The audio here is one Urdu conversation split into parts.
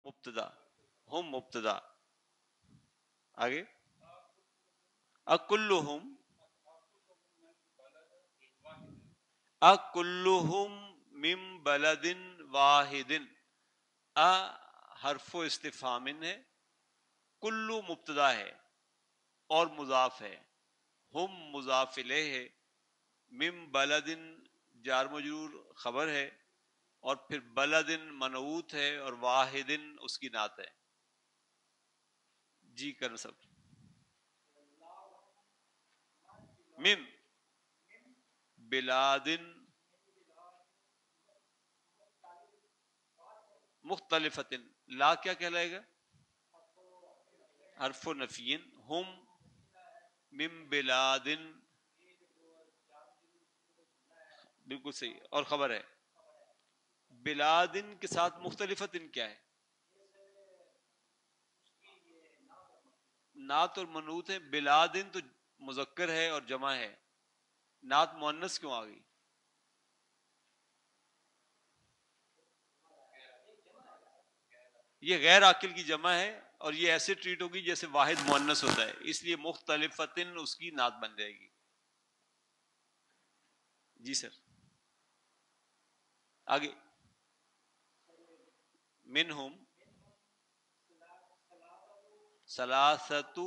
مبتدا، ہم مبتدا. آگے اکلہم، اکلہم من بلد واحد. ا حرف استفہام ہے، کلو مبتدا ہے اور مضاف ہے، ہم مضاف الیہ ہے، من بلد جار مجرور خبر ہے، اور پھر بلد منعوت ہے، اور واحد اس کی نعت ہے. جی کرن سب. من بلاد مختلفت، لا کیا کہلائے گا؟ حرف نفی. ہم من بلاد، بالکل صحیح، اور خبر ہے. بلادن کے ساتھ مختلفت کیا ہے؟ نعت اور منعوت ہے. بلادن تو مذکر ہے اور جمع ہے، نعت مؤنث کیوں آ گئی؟ یہ غیر عاقل کی جمع ہے، اور یہ ایسے ٹریٹ ہوگی جیسے واحد مؤنث ہوتا ہے، اس لیے مختلفتن اس کی نعت بن جائے گی. جی سر. آگے منہم ثلاثۃ،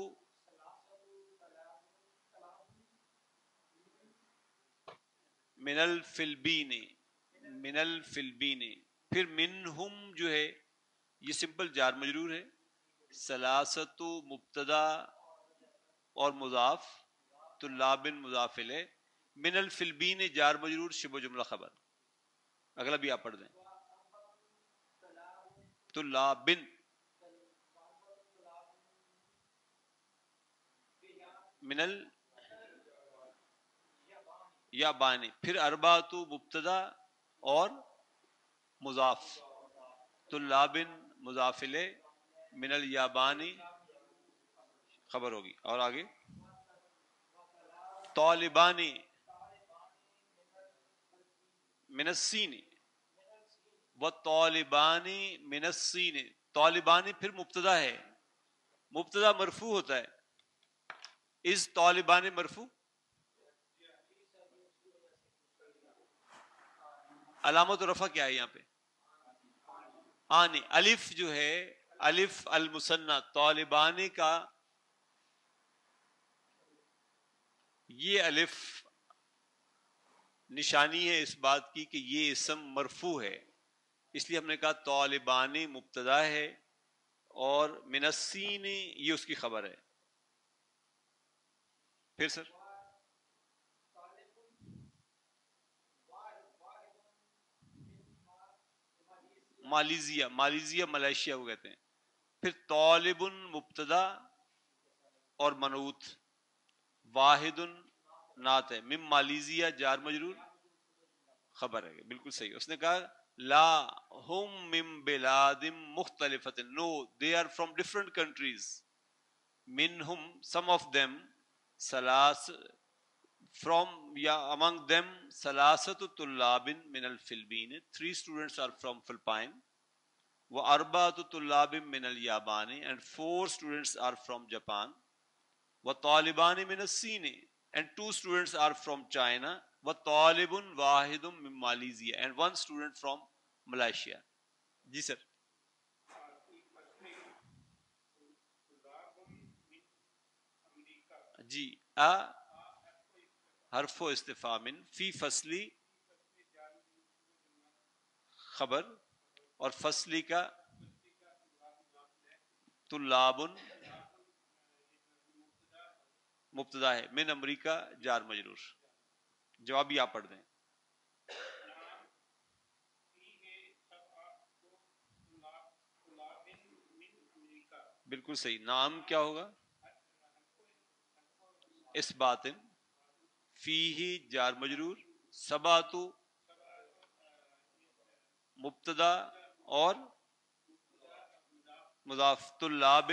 من الفلبین، من الفلبین. پھر منہم جو ہے یہ سمپل جار مجرور ہے، ثلاثۃ مبتدا اور مضاف، طلاب مضاف الیہ، من الفلبین جار مجرور شبہ جملہ خبر. اگلا بھی آپ پڑھ دیں. طلاب، من ال یا بانی. پھر اربعۃ مبتدا اور مضاف، طلاب مضاف الیہ، من الیابانی خبر ہوگی. اور آگے طالبانی من السین، وطالبانی من السین. طالبانی پھر مبتدا ہے، مبتدا مرفوع ہوتا ہے. از طالبان مرفوع، علامت رفع کیا ہے یہاں پہ؟ آنی. الف جو ہے، الف المثنى طالبانی کا، یہ الف نشانی ہے اس بات کی کہ یہ اسم مرفوع ہے، اس لیے ہم نے کہا طالبانی مبتدا ہے اور من السین یہ اس کی خبر ہے. پھر سر مالیزیا، مالیزیا ملائیشیا کو کہتے ہیں. پھر طالب مبتدا اور منعوت، واحد نعت ہے، من مالیزیا جار مجرور خبر ہے. بالکل صحیح. اس نے کہا لا ہم من بلاد مختلفت، نو they are from different countries. منہم some of them، سلاس from یا among them ثلاثت طلاب من الفلبین، three students are from Philippines، واربعۃ طلاب من الیابان and four students are from Japan، وطالبان من الصین and two students are from China، وطالب واحد من مالیزیا and one student from Malaysia. جی سر. جی حرف و استفہام، فی فصلی خبر، اور فصلی کا طلاب مبتدا ہے، من امریکہ جار مجرور. جواب بھی آپ پڑھ دیں. بالکل صحیح. نام کیا ہوگا؟ اس باطن، فیہ جار مجرور، سبعۃ مبتدا اور مضاف، طلاب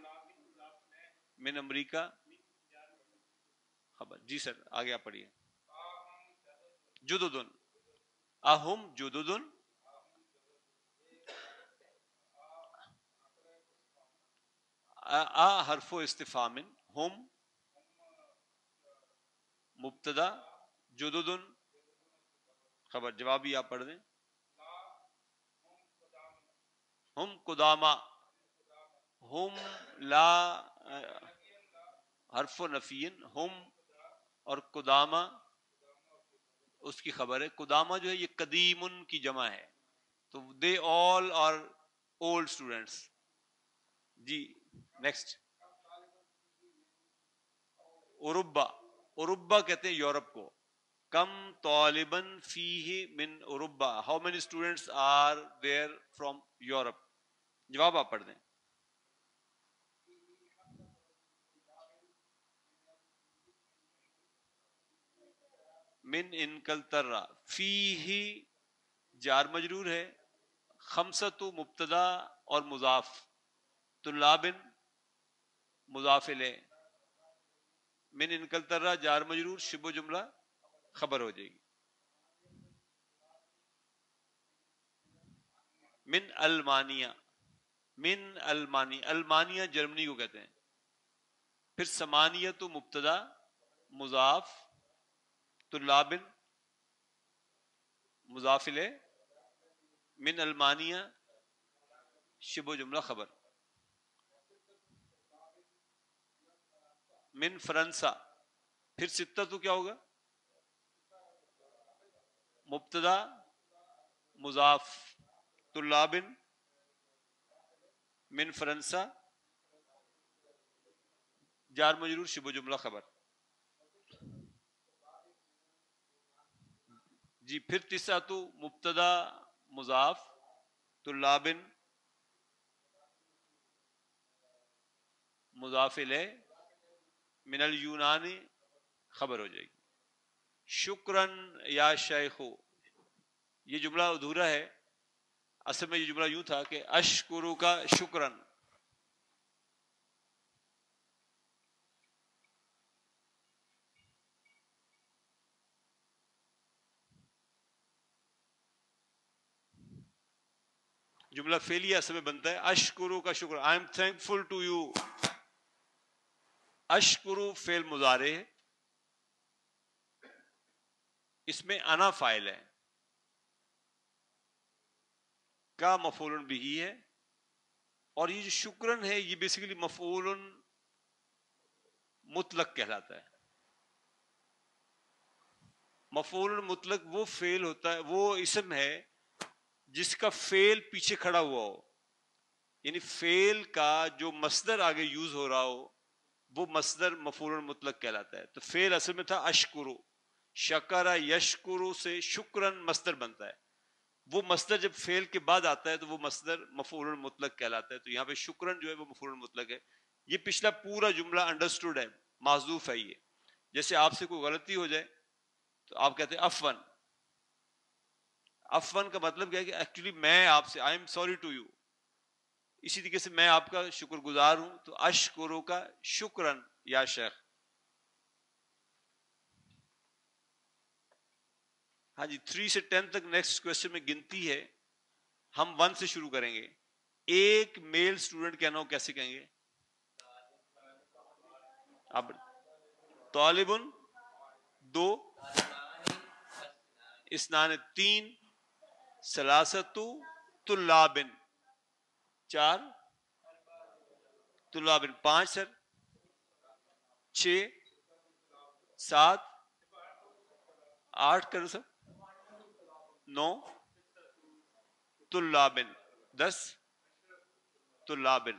من امریکہ خبر. جی سر آگے آپ پڑھیے. جددن، اہم جددن، حرف استفہام، ہم مبتدا، جدد خبر. جواب بھی آپ پڑھ دیں. ہم قدامہ، ہم لا حرف و نفین، ہم اور قدامہ اس کی خبر ہے. قدامہ جو ہے یہ قدیمن کی جمع ہے، تو they are all old students. جی نیکسٹ. اوروبا، اوروبا کہتے ہیں یورپ کو. کم طالباً فیہ من اوروبا، how many students are there from Europe. جواب آپ پڑھ دیں. من انکلترا، فیہ جار مجرور ہے، خمسۃ مبتدا اور مضاف، طلاب مضاف الیہ، من انکلترا جار مجرور، شبہ جملہ خبر ہو جائے گی. من المانیہ، من المانی، المانیہ جرمنی کو کہتے ہیں. پھر سمانیہ مبتدا مضاف، طلاب مضاف الیہ، من المانیہ شبہ جملہ خبر. من فرنسا، پھر ستہ تو کیا ہوگا؟ مبتدا مضاف، طلاب من فرنسا جار مجرور شبہ جملہ خبر. جی پھر تسعۃ مبتدا مضاف، طلاب مضاف الیہ، من الیونان خبر ہو جائے گی. شکرن یا شیخو، یہ جملہ ادھورا ہے. اصل میں یہ جملہ یوں تھا کہ اشکرو کا شکرن. جملہ فعلیہ اصل میں بنتا ہے اشکرو کا شکر، I am thankful to you. اشکرو فعل مضارع ہے، اس میں انا فاعل ہے، کا مفعول بہ ہے، اور یہ جو شکرن ہے یہ بیسیکلی مفعول مطلق کہلاتا ہے. مفعول مطلق وہ فعل ہوتا ہے، وہ اسم ہے جس کا فعل پیچھے کھڑا ہوا ہو، یعنی فعل کا جو مصدر آگے یوز ہو رہا ہو وہ مصدر مفعول مطلق کہلاتا ہے. تو فعل اصل میں تھا اشکرو، شکر یشکرو سے شکرن مصدر بنتا ہے. وہ مصدر جب فعل کے بعد آتا ہے تو وہ مصدر مفعول مطلق کہلاتا ہے. تو یہاں پہ شکرن جو ہے وہ مفعول مطلق ہے. یہ پچھلا پورا جملہ انڈرسٹوڈ ہے، معذوف ہے. یہ جیسے آپ سے کوئی غلطی ہو جائے تو آپ کہتے ہیں عفون. عفون کا مطلب کیا ہے کہ ایکچولی میں آپ سے I am sorry to you, اسی طریقے سے میں آپ کا شکر گزار ہوں. تو اشکرو کا شکرن یا شیخ. ہاں جی 3 سے 10 تک نیکسٹ کوشچن میں گنتی ہے. ہم 1 سے شروع کریں گے. ایک میل اسٹوڈنٹ کہنا ہو کیسے کہیں گے آپ؟ طالبن 2، اسنان 3، ثلاثۃ طلابن 4، طلابن 5 سر، 6، 7، 8 کرو سر، 9 طلابن، 10 طلابن.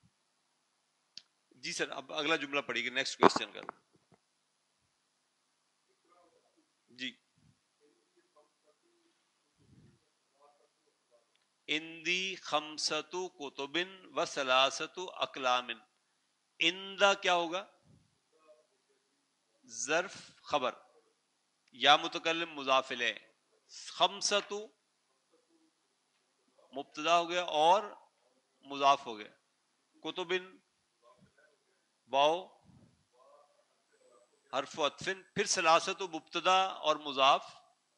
جی سر اب اگلا جملہ پڑھیے گا نیکسٹ کوشچن کا. جی اندی خمسۃ کتب و ثلاثۃ اقلام. اندا کیا ہوگا؟ ظرف خبر، یا متکلم مضاف الیہ. خمسۃ مبتدا ہو گیا اور مضاف ہو گیا. کتب واو حرف عطف، پھر ثلاثۃ مبتدا اور مضاف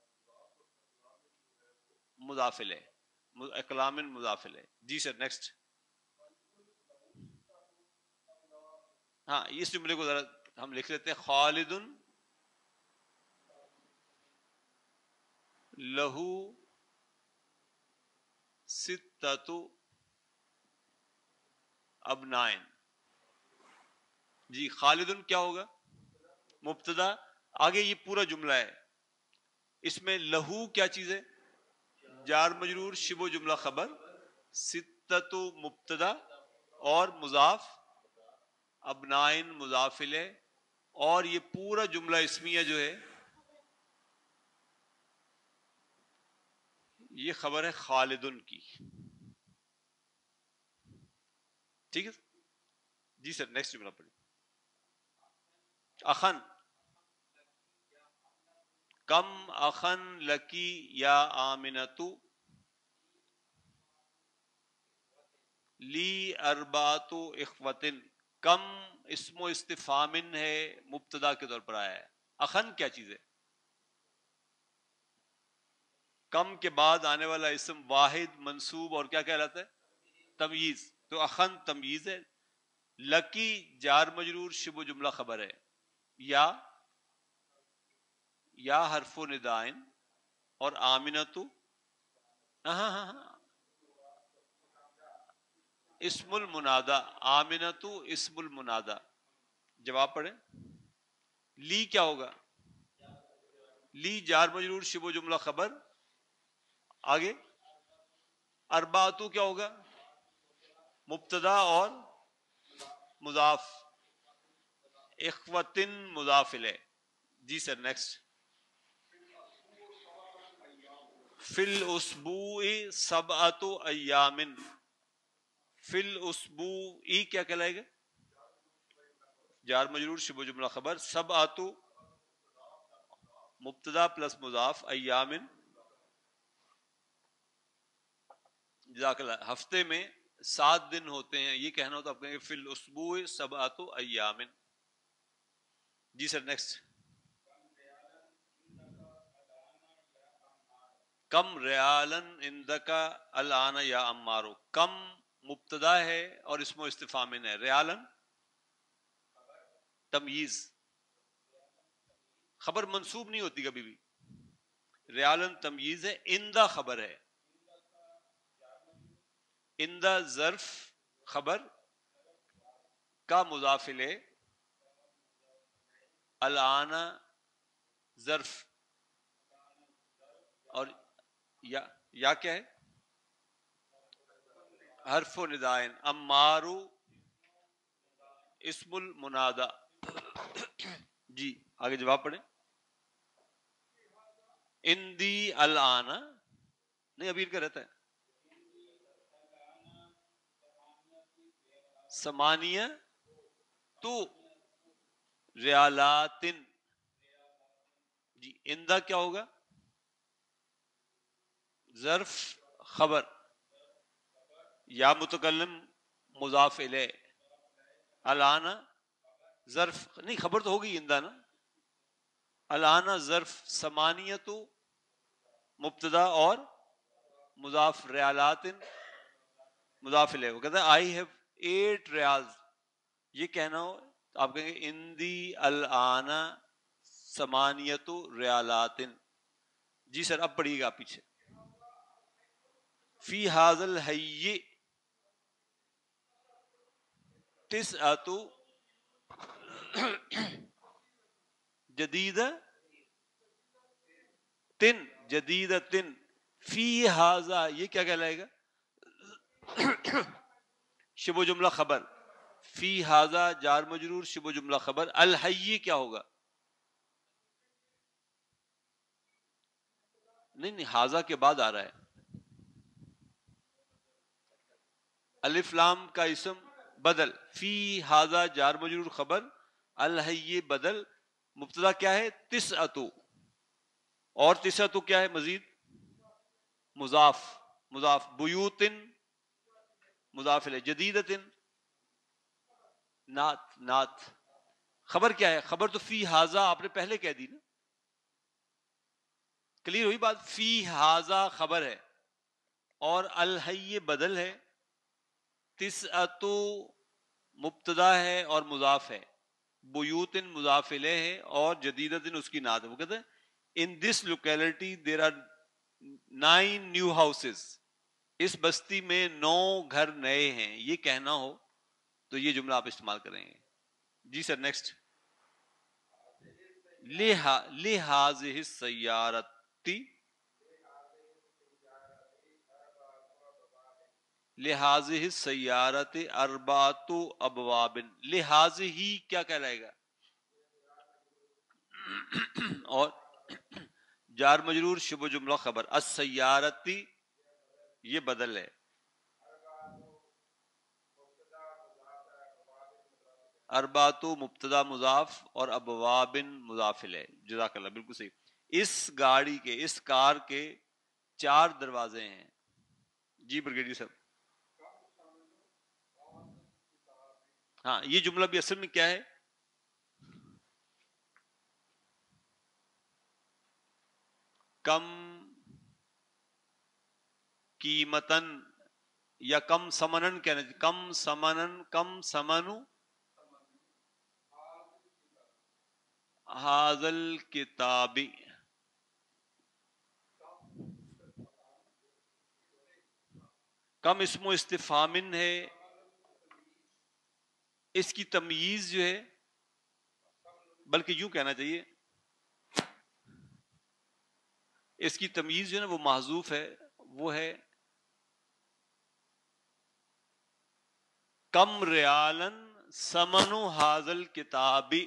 مضاف الیہ، اقلام مضاف الیہ. جی سر نیکسٹ. ہاں اس جملے کو ذرا ہم لکھ لیتے ہیں. خالد لہو ستۃ ابنائن. جی خالد کیا ہوگا؟ مبتدا. آگے یہ پورا جملہ ہے، اس میں لہو کیا چیز ہے؟ جار مجرور شبہ جملہ خبر، ستۃ مبتدا اور مضاف، ابنائن مضاف الیہ، اور یہ پورا جملہ اسمیہ جو ہے یہ خبر ہے خالدن کی. ٹھیک ہے جی سر. نیکسٹ جملہ پڑھیں. اخن. کم اخن لکی یا آمنتو لی اربعۃ اخوتن. کم اسم و استفہام ہے، مبتدا کے طور پر آیا ہے. اخن کیا چیز ہے؟ کم کے بعد آنے والا اسم واحد منصوب اور کیا کہلاتا ہے؟ تمییز. تو اخن تمییز ہے. لکی جار مجرور شبہ جملہ خبر ہے. یا حرف ندائن اور آمنتو ہاں ہاں ہاں اسم المنادا. آمنتو اسم المنادا. جواب پڑھیں. لی کیا ہوگا؟ لی جار مجرور شبہ جملہ خبر. آگے اربعتو کیا ہوگا؟ مبتدا اور مضاف، اخوتن مضاف الیہ. جی سر نیکسٹ. فی الاسبوع سبعۃ ایام. فی الاسبوع کیا کہلائے گا؟ جار مجرور شبہ جملہ خبر. سبعۃ مبتدا پلس مضاف، ایام جزاک اللہ. ہفتے میں 7 دن ہوتے ہیں، یہ کہنا ہو تو آپ کہیں گے فی الاسبوع سبعۃ ایام. جی سر نیکسٹ. کم ریالن عندک الان یا عمارو. کم مبتدا ہے اور اسم و استفہام ہے. ریالن تمییز، خبر منصوب نہیں ہوتی کبھی بھی. ریالن تمییز ہے. اندہ خبر ہے. اندہ ظرف خبر کا مضاف الیہ، الان ظرف اور یا کیا ہے؟ حرف و ندائن. امارو اسم المنادا. جی آگے جواب پڑھیں. اندی الان نہیں ابھی کا رہتا ہے. سمانیہ تو ریالاتن. جی اندہ کیا ہوگا؟ ظرف خبر، یا متکلم مضاف الیہ، الان ظرف نہیں خبر تو ہوگی اندہ نا. الان ظرف، سمانیت مبتدا اور مضاف، ریالات مضاف الیہ. وہ کہتا ہے آئی ہیو 8 ریالز. یہ کہنا ہو آپ کہیں گے اندی الان سمانیت ریالات. جی سر اب پڑھیے گا آپ پیچھے. فی ھذا الحی تسعۃ جدید تن. جدید تن فی ھذا یہ کیا کہلائے گا؟ شبہ جملہ خبر. فی ھذا جار مجرور شبہ جملہ خبر. الحی کیا ہوگا؟ نہیں نہیں ھذا کے بعد آ رہا ہے. الف لام کا اسم بدل. فی ھذا جار مجرور خبر، الحی بدل. مبتدا کیا ہے؟ تسعۃ. اور تسعۃ کیا ہے مزید؟ مضاف. مضاف بیوتن مضاف الیہ. جدیدتن نعت. خبر کیا ہے؟ خبر تو فی ھذا آپ نے پہلے کہہ دی نا. کلیئر ہوئی بات؟ فی ھذا خبر ہے اور الحی بدل ہے. تسعۃ مبتدا ہے اور مضاف ہے، بیوتن مضاف الیہ ہے اور جدیدتن اس کی نعت ہے. وہ کہتے ہیں in this locality there are 9 new houses, اس بستی میں 9 گھر نئے ہیں، یہ کہنا ہو تو یہ جملہ آپ استعمال کریں گے. جی سر نیکسٹ. لہذه السیارتی، لہذه السیارت اربعۃ ابواب. لہذا ہی کیا کہلائے گا؟ اور جار مجرور شبہ جملہ خبر. السیارتی یہ بدل ہے، اربعۃ مبتدا مضاف اور ابواب مضاف ہے. جزاک اللہ، بالکل صحیح. اس گاڑی کے، اس کار کے 4 دروازے ہیں. جی بریگیڈیئر صاحب. ہاں یہ جملہ بھی اصل میں کیا ہے؟ کم قیمتن یا کم سمنن کہنا چاہیے. کم سمنن، کم سمنو حاضل کتابی. کم اسم و استفہامن ہے، اس کی تمییز جو ہے، بلکہ یوں کہنا چاہیے اس کی تمییز جو ہے نا وہ محذوف ہے. وہ ہے کم ریالن سمن حاضل کتابی،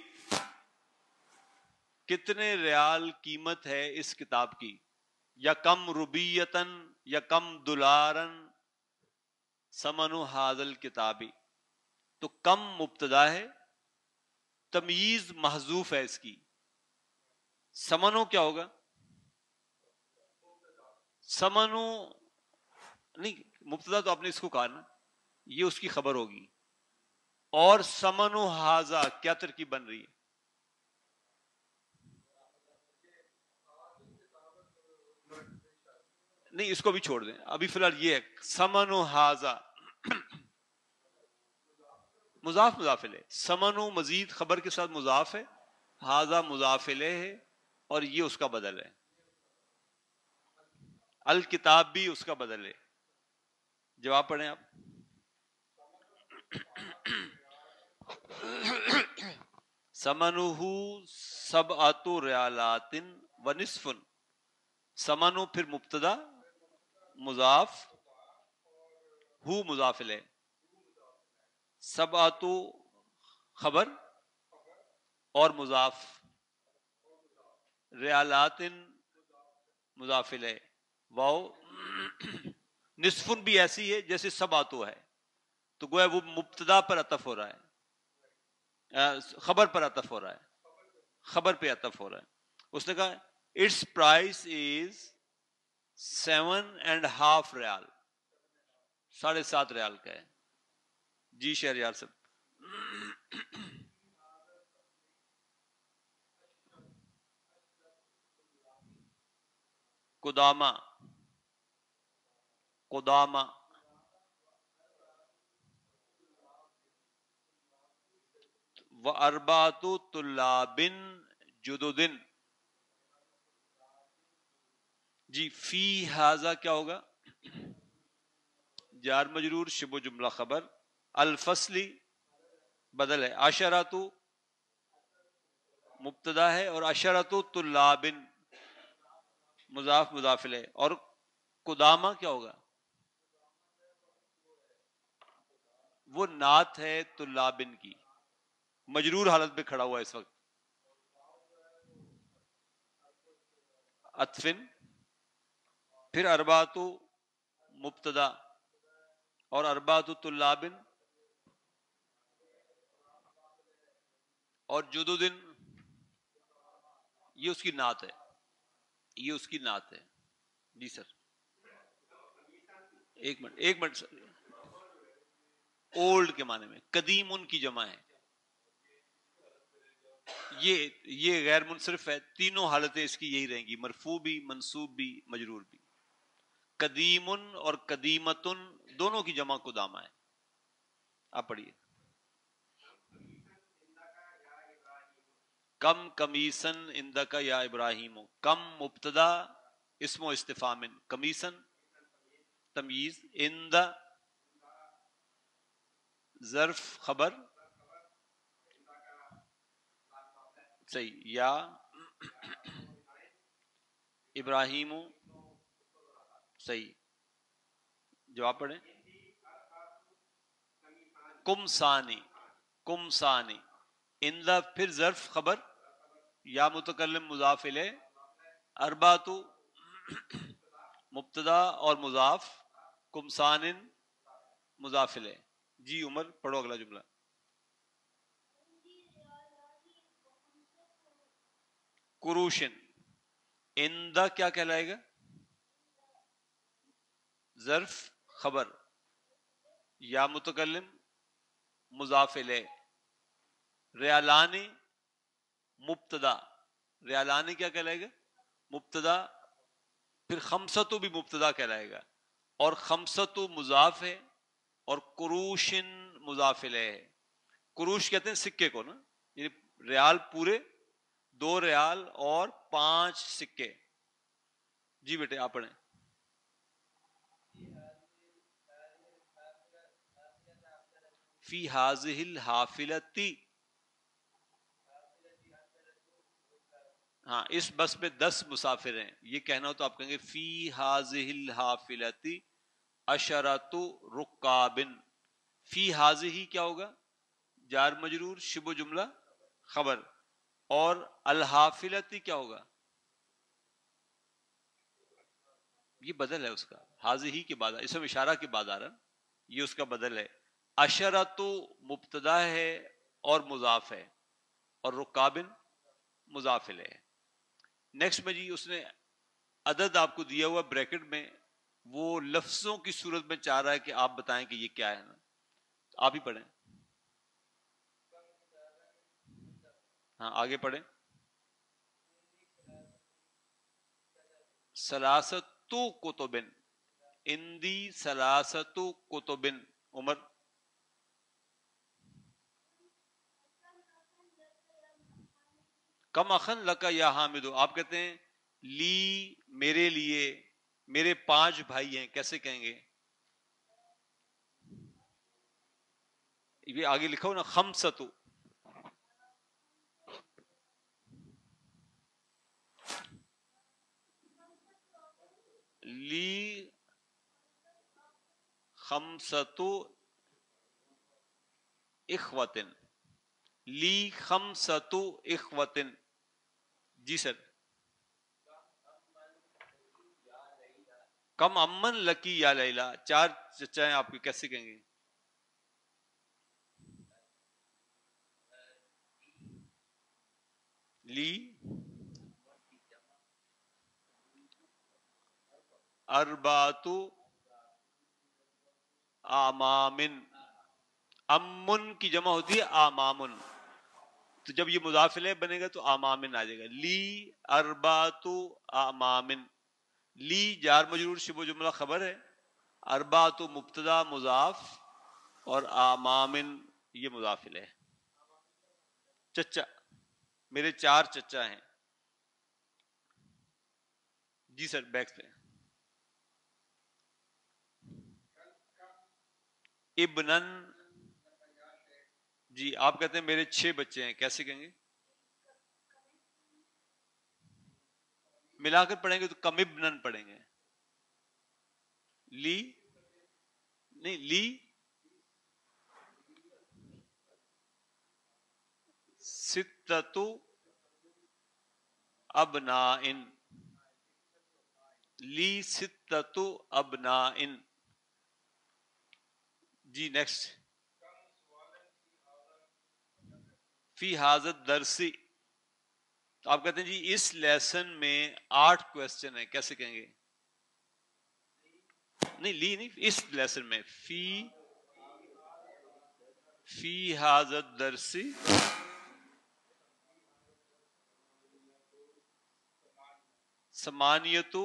کتنے ریال قیمت ہے اس کتاب کی. یا کم ربیتن یا کم دولارن سمن حاضل کتابی. تو کم مبتدا ہے، تمییز محذوف ہے اس کی. سمنو کیا ہوگا؟ سمنو نہیں، مبتدا تو آپ نے اس کو کہا نا، یہ اس کی خبر ہوگی. اور سمنو حاضا کیا ترکیب بن رہی ہے؟ نہیں اس کو بھی چھوڑ دیں، ابھی فی الحال یہ ہے سمنو حاضا مضاف مضاف الیہ. سمنو مزید خبر کے ساتھ مضاف ہے، حاضا مضاف الیہ ہے اور یہ اس کا بدل ہے. الکتاب بھی اس کا بدل ہے. جواب پڑھیں آپ. سمنہ سبعۃ ریالات ونصف. سمنو پھر مبتدا مضاف، ہو مضاف الیہ، سبعۃ خبر اور مضاف، ریالات مضاف الیہ. واو نصف بھی ایسی ہے جیسے سبعۃ ہے، تو گویا وہ مبتدا پر عطف ہو رہا ہے، خبر پر عطف ہو رہا ہے، خبر پہ عطف ہو رہا ہے. اس نے کہا اٹس پرائس از 7.5 ریال، 7.5 ریال کا ہے. جی شہریار صاحب. قدامہ، قدامہ واربعۃ طلاب جدد. جی فی ھذا کیا ہوگا؟ جار مجرور شبہ جملہ خبر. الفصلی بدل ہے. عشرۃ مبتدا ہے اور عشرۃ طلاب مضاف مضاف الیہ. اور قدامہ کیا ہوگا؟ وہ نعت ہے طلابن کی، مجرور حالت پہ کھڑا ہوا ہے اس وقت. عطفن، پھر اربعۃ مبتدا اور اربعۃ طلابن اور جدودن، یہ اس کی نعت ہے، یہ اس کی نعت ہے. جی سر. ایک منٹ ایک منٹ سر. اولڈ کے معنی میں قدیم ان کی جمع ہے. یہ غیر منصرف ہے. تینوں حالتیں اس کی یہی رہیں گی، مرفوع بھی، منصوب بھی، مجرور بھی. قدیم اور قدیمتن دونوں کی جمع قدامہ ہے. آپ پڑھیے. کم کمیسن عندک یا ابراہیم، کم مبتدا اسم و استفہام، کمیسن تمییز، عند ظرف خبر صحیح، یا ابراہیم صحیح. جواب پڑھیں. کم ثانی، کم ثانی، اندہ پھر ظرف خبر یا متکلم مضاف الیہ، اربعۃ مبتدا اور مضاف، کم ثان مضاف الیہ. جی عمر پڑھو اگلا جملہ. کروشن، اندہ کیا کہلائے گا؟ ظرف خبر یا متکلم مضاف الیہ. ریالانی مبتدا، ریالانی کیا کہلائے گا؟ مبتدا. پھر خمسۃ بھی مبتدا کہلائے گا، اور خمسۃ مضاف ہے، اور کروشن مضاف الیہ ہے. کروش کہتے ہیں سکے کو نا، یعنی ریال پورے، 2 ریال اور 5 سکے. جی بیٹے آپ پڑھیں. فی ہذہ الحافلۃ، ہاں اس بس میں 10 مسافر ہیں. یہ کہنا ہو تو آپ کہیں گے فی ہذہ الحافلۃ عشرۃ رکاب. فی ہذہ کیا ہوگا؟ جار مجرور، شبہ جملہ خبر. اور الحافلۃ کیا ہوگا؟ یہ بدل ہے اس کا، ہذہ کے بعد اسم اشارہ کے بعد آ رہا، یہ اس کا بدل ہے. عشرۃ مبتدا ہے اور مضاف ہے، اور رکابن مضاف الیہ ہے. نیکسٹ میں جی اس نے عدد آپ کو دیا ہوا بریکٹ میں، وہ لفظوں کی صورت میں چاہ رہا ہے کہ آپ بتائیں کہ یہ کیا ہے نا. آپ ہی پڑھیں. ہاں آگے پڑھیں. سلاست کتبن، اندی سلاست کتبن. عمر. کم اخن لکا یا حامد، آپ کہتے ہیں لی میرے لیے، میرے 5 بھائی ہیں، کیسے کہیں گے؟ یہ آگے لکھا ہو نا خمسۃ. لی خمسۃ اخوتن، لی خمسۃ اخوتن. جی سر. کم امن لکی یا لیلا، 4 چچا ہیں آپ کے، کیسے کہیں گے؟ لی اربعۃ امامن، امن کی جمع ہوتی ہے امامن، تو جب یہ مضاف الیہ بنے گا تو امامن آ جائے گا. لی اربعۃ امامن، لی جار مجرور شبہ جملہ خبر ہے، اربعۃ مبتدا مضاف، اور امامن یہ مضاف الیہ. چچا، میرے 4 چچا ہیں. جی سر بیک پہ. ابنن، جی آپ کہتے ہیں میرے 6 بچے ہیں، کیسے کہیں گے؟ ملا کر پڑھیں گے تو کم ابنن پڑھیں گے. لی نہیں، لی ستۃ ابنائن، لی ستۃ ابنائن. جی نیکسٹ. فی حاضت درسی، تو آپ کہتے ہیں جی اس لیسن میں 8 کویسچن ہیں، کیسے کہیں گے؟ نہیں لی نہیں، اس لیسن میں فی حاضت درسی ثمانیۃ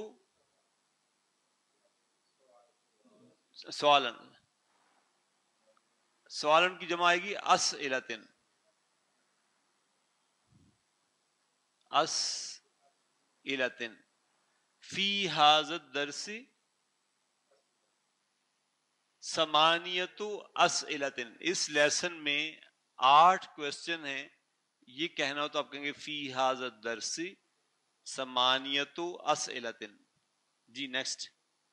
سوالن، سوالن کی جمع آئے گی اسئلتن. اسئلۃ فی ھذا الدرس ثمانیۃ اسئلۃ. اس لیسن میں 8 کوشچن ہیں. یہ کہنا ہو تو آپ کہیں گے فی ھذا الدرس ثمانیۃ اسئلۃ. جی نیکسٹ.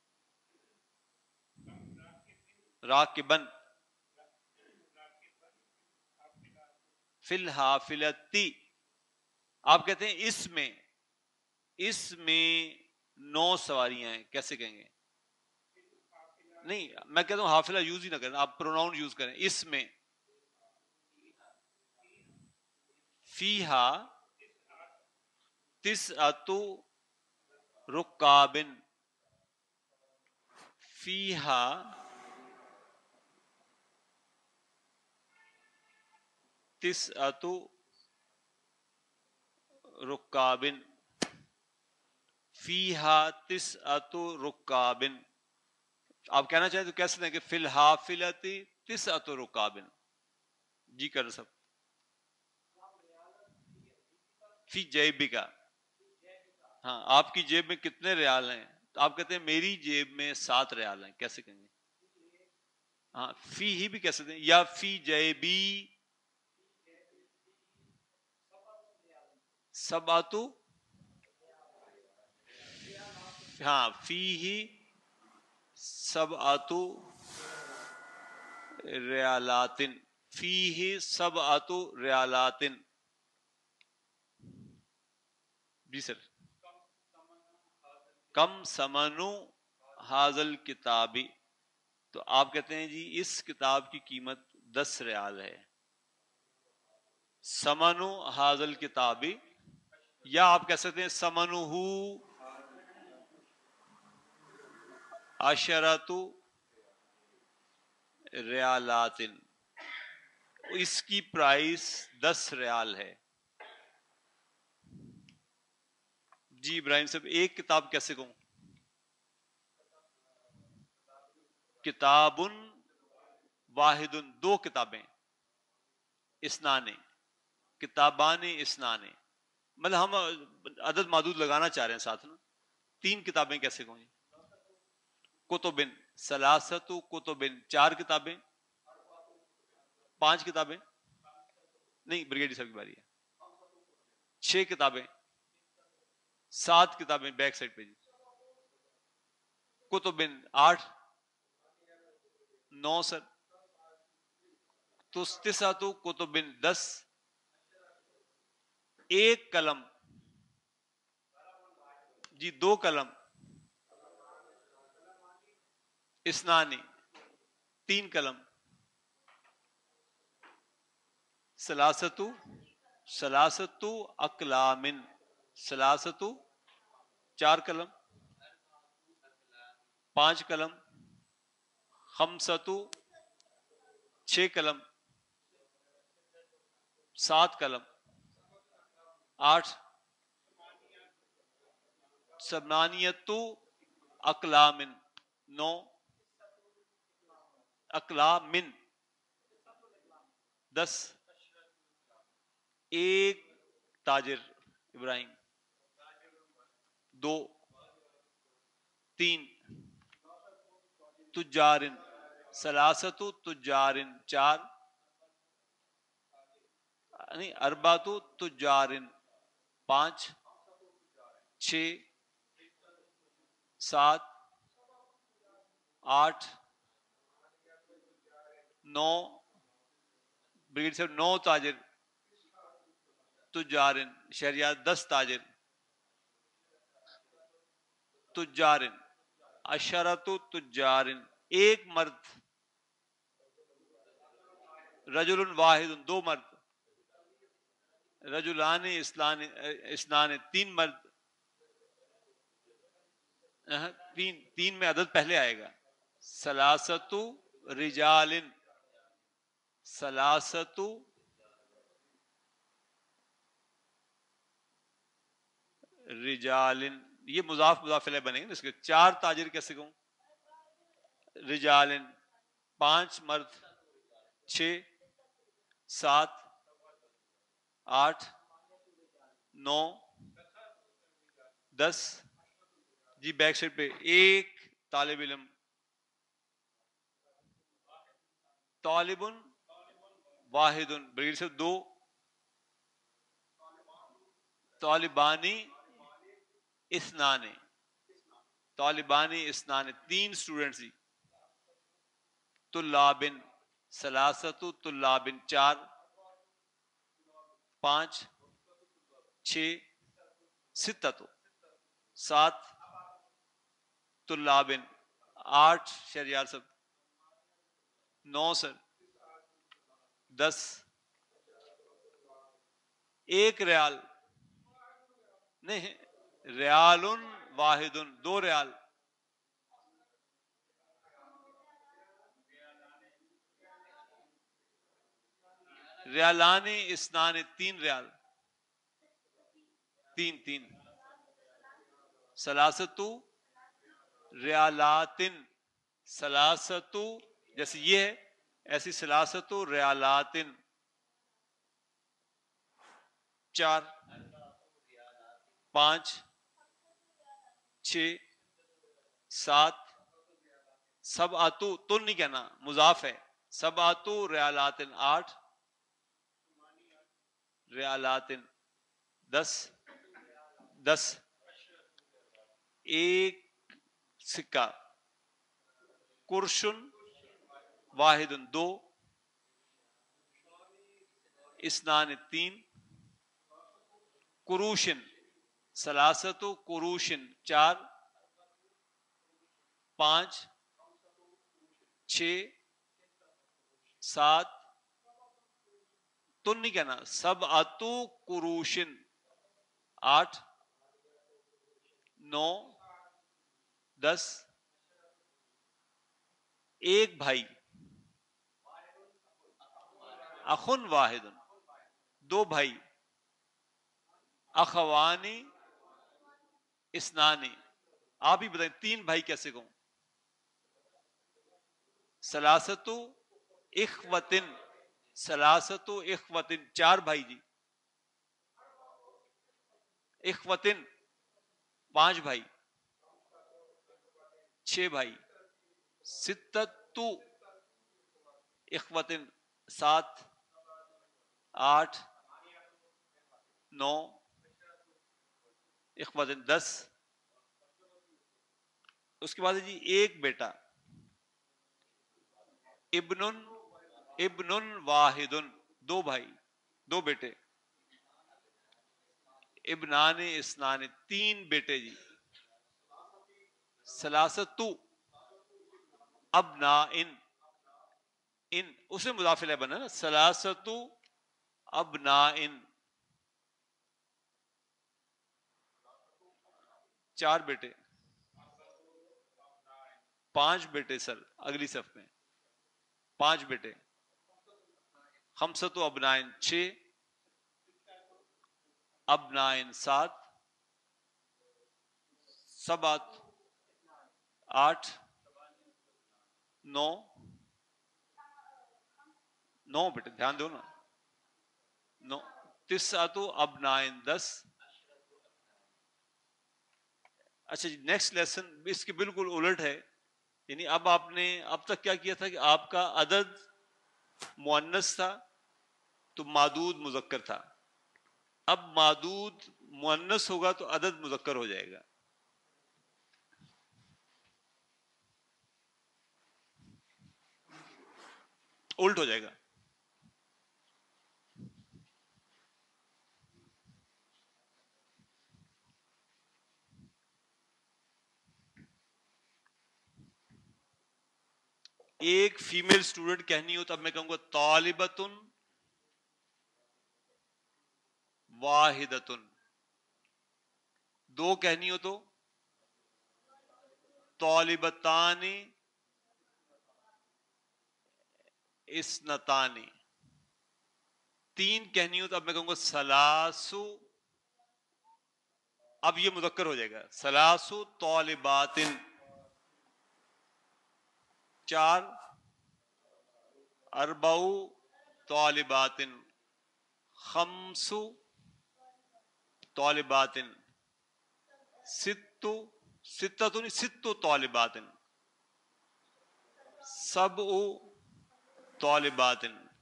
راکبن فی الحافلۃ. آپ کہتے ہیں اس میں 9 سواریاں ہیں. کیسے کہیں گے؟ نہیں، میں کہتا ہوں حافلہ یوز ہی نہ کریں، آپ پروناؤن یوز کریں. اس میں فیہا تسعۃ رکابن. فیہا تسعۃ رکابن. فیہا تسعۃ رکابن. آپ کہنا چاہیں تو کہہ سکتے ہیں کہ فی الحافلۃ تسعۃ رکابن. جی کر سب. فی جیبکا. ہاں، آپ کی جیب میں کتنے ریال ہیں؟ تو آپ کہتے ہیں میری جیب میں 7 ریال ہیں. کیسے کہیں گے؟ ہاں، فی ہی بھی کہہ سکتے ہیں، یا فی جیبی سبعۃ. ہاں، فی ہی سبعۃ ریالات. فی ہی سبعۃ ریالات. جی سر. کم سمنو حاضل کتابی. تو آپ کہتے ہیں جی اس کتاب کی قیمت 10 ریال ہے. سمنو حاضل کتابی، یا آپ کہہ سکتے ہیں سمنو عشرۃ ریالات. اس کی پرائس 10 ریال ہے. جی ابراہیم صاحب، ایک کتاب کیسے کہوں؟ کتاب واحد. 2 کتابیں. اسنان. کتابان اسنان. مطلب ہم عدد معدود لگانا چاہ رہے ہیں ساتھ نا. 3 کتابیں کیسے کہوں؟ کتبن ثلاثۃ کتبن. 4 کتابیں. 5 کتابیں. نہیں، بریگیڈی صاحب کی باری ہے. 6 کتابیں. 7 کتابیں بیک سائڈ پہ. جی کتبن 8. 9 سر. تو تسعۃ کتبن 10. 1 قلم. جی 2 قلم. اسنانی 3 قلم. ثلاثۃ اقلام. ثلاثۃ 4 قلم. 5 قلم. خمسۃ 6 قلم. 7 قلم. 8. ثمانیۃ اقلام. 9 اقلام. 10. 1 تاجر ابراہیم. 2. 3 تجار. ثلاثۃ تجار. 4 نہیں، اربعۃ تجار. 5 6 7 8 9. بریگیڈ صاحب 9 تاجر. تجار شہریار 10 تاجر. تجار. عشرۃ تجار 1 مرد. رجل واحد 2 مرد. رجلان اسنان 3 مرد. 3 میں عدد پہلے آئے گا. ثلاثۃ رجال. ثلاثۃ رجال. یہ مضاف مضاف الیہ بنے گا اس کے. 4 تاجر کیسے کہوں؟ رجال. 5 مرد. 6 7 8 9 10 جی بیک سائڈ پہ ایک طالب علم. طالب واحد بریل سے 2. طالبانی اثنان. طالبانی اثنان 3 اسٹوڈنٹس جی. طلاب ثلاثت طلاب 4 5 6 ستۃ 7 طلاب 8 شہریار صاحب 9 سر 10 1 ریال نہیں ریال واحد 2 ریال ریالانی اسنان 3 ریال 3 سلاست ریالاتن سلاست جیسے یہ ہے ایسی سلاست ریالاتن 4 5 6 7 سب آتو تو نہیں کہنا مضاف ہے سب آتو ریالاتن 8 ریالاتن 10 ایک سکہ کرشن واحد 2 اسنان 3 کروشن سلاست کروشن 4 5 6 7 تو نہیں کہنا سب آتو کروشن 8 9 10 ایک بھائی اخن واحد 2 بھائی اخوانی اسنانی. آپ ہی بتائیں 3 بھائی کیسے کہوں؟ سلاست اخوتن سلاست اخوتن 4 بھائی جی. اخوتن 5 بھائی 6 بھائی. ستتو اخوتن 7 8 9 اخوتن 10. اس کے بعد جی ایک بیٹا ابن واحد 2 بھائی 2 بیٹے ابنان اسنان 3 بیٹے جی. سلاست ابنا ان اسے مضاف الیہ بنا نا سلاست ابنا ان 4 بیٹے 5 بیٹے سر اگلی صف میں 5 بیٹے خمسۃ ابنائن 6 ابنائن 7 سبات 8 9 بیٹے دھیان دو نا 9 تسعۃ ابنائن 10. اچھا جی نیکسٹ لیسن اس کے بالکل الٹ ہے. یعنی اب آپ نے اب تک کیا کیا تھا کہ آپ کا عدد مؤنث تھا تو معدود مذکر تھا. اب معدود مؤنث ہوگا تو عدد مذکر ہو جائے گا. الٹ ہو جائے گا. ایک فیمیل اسٹوڈنٹ کہنی ہو تو اب میں کہوں گا طالبۃ واحدۃ. 2 کہنی ہو تو طالبتان اثنتان. 3 کہنی ہو تو اب میں کہوں گا سلاسو. اب یہ مذکر ہو جائے گا سلاسو طالبات. 4 اربع طالبات 5 طالبات ستو ستتن ستو طالبات سبع طالبات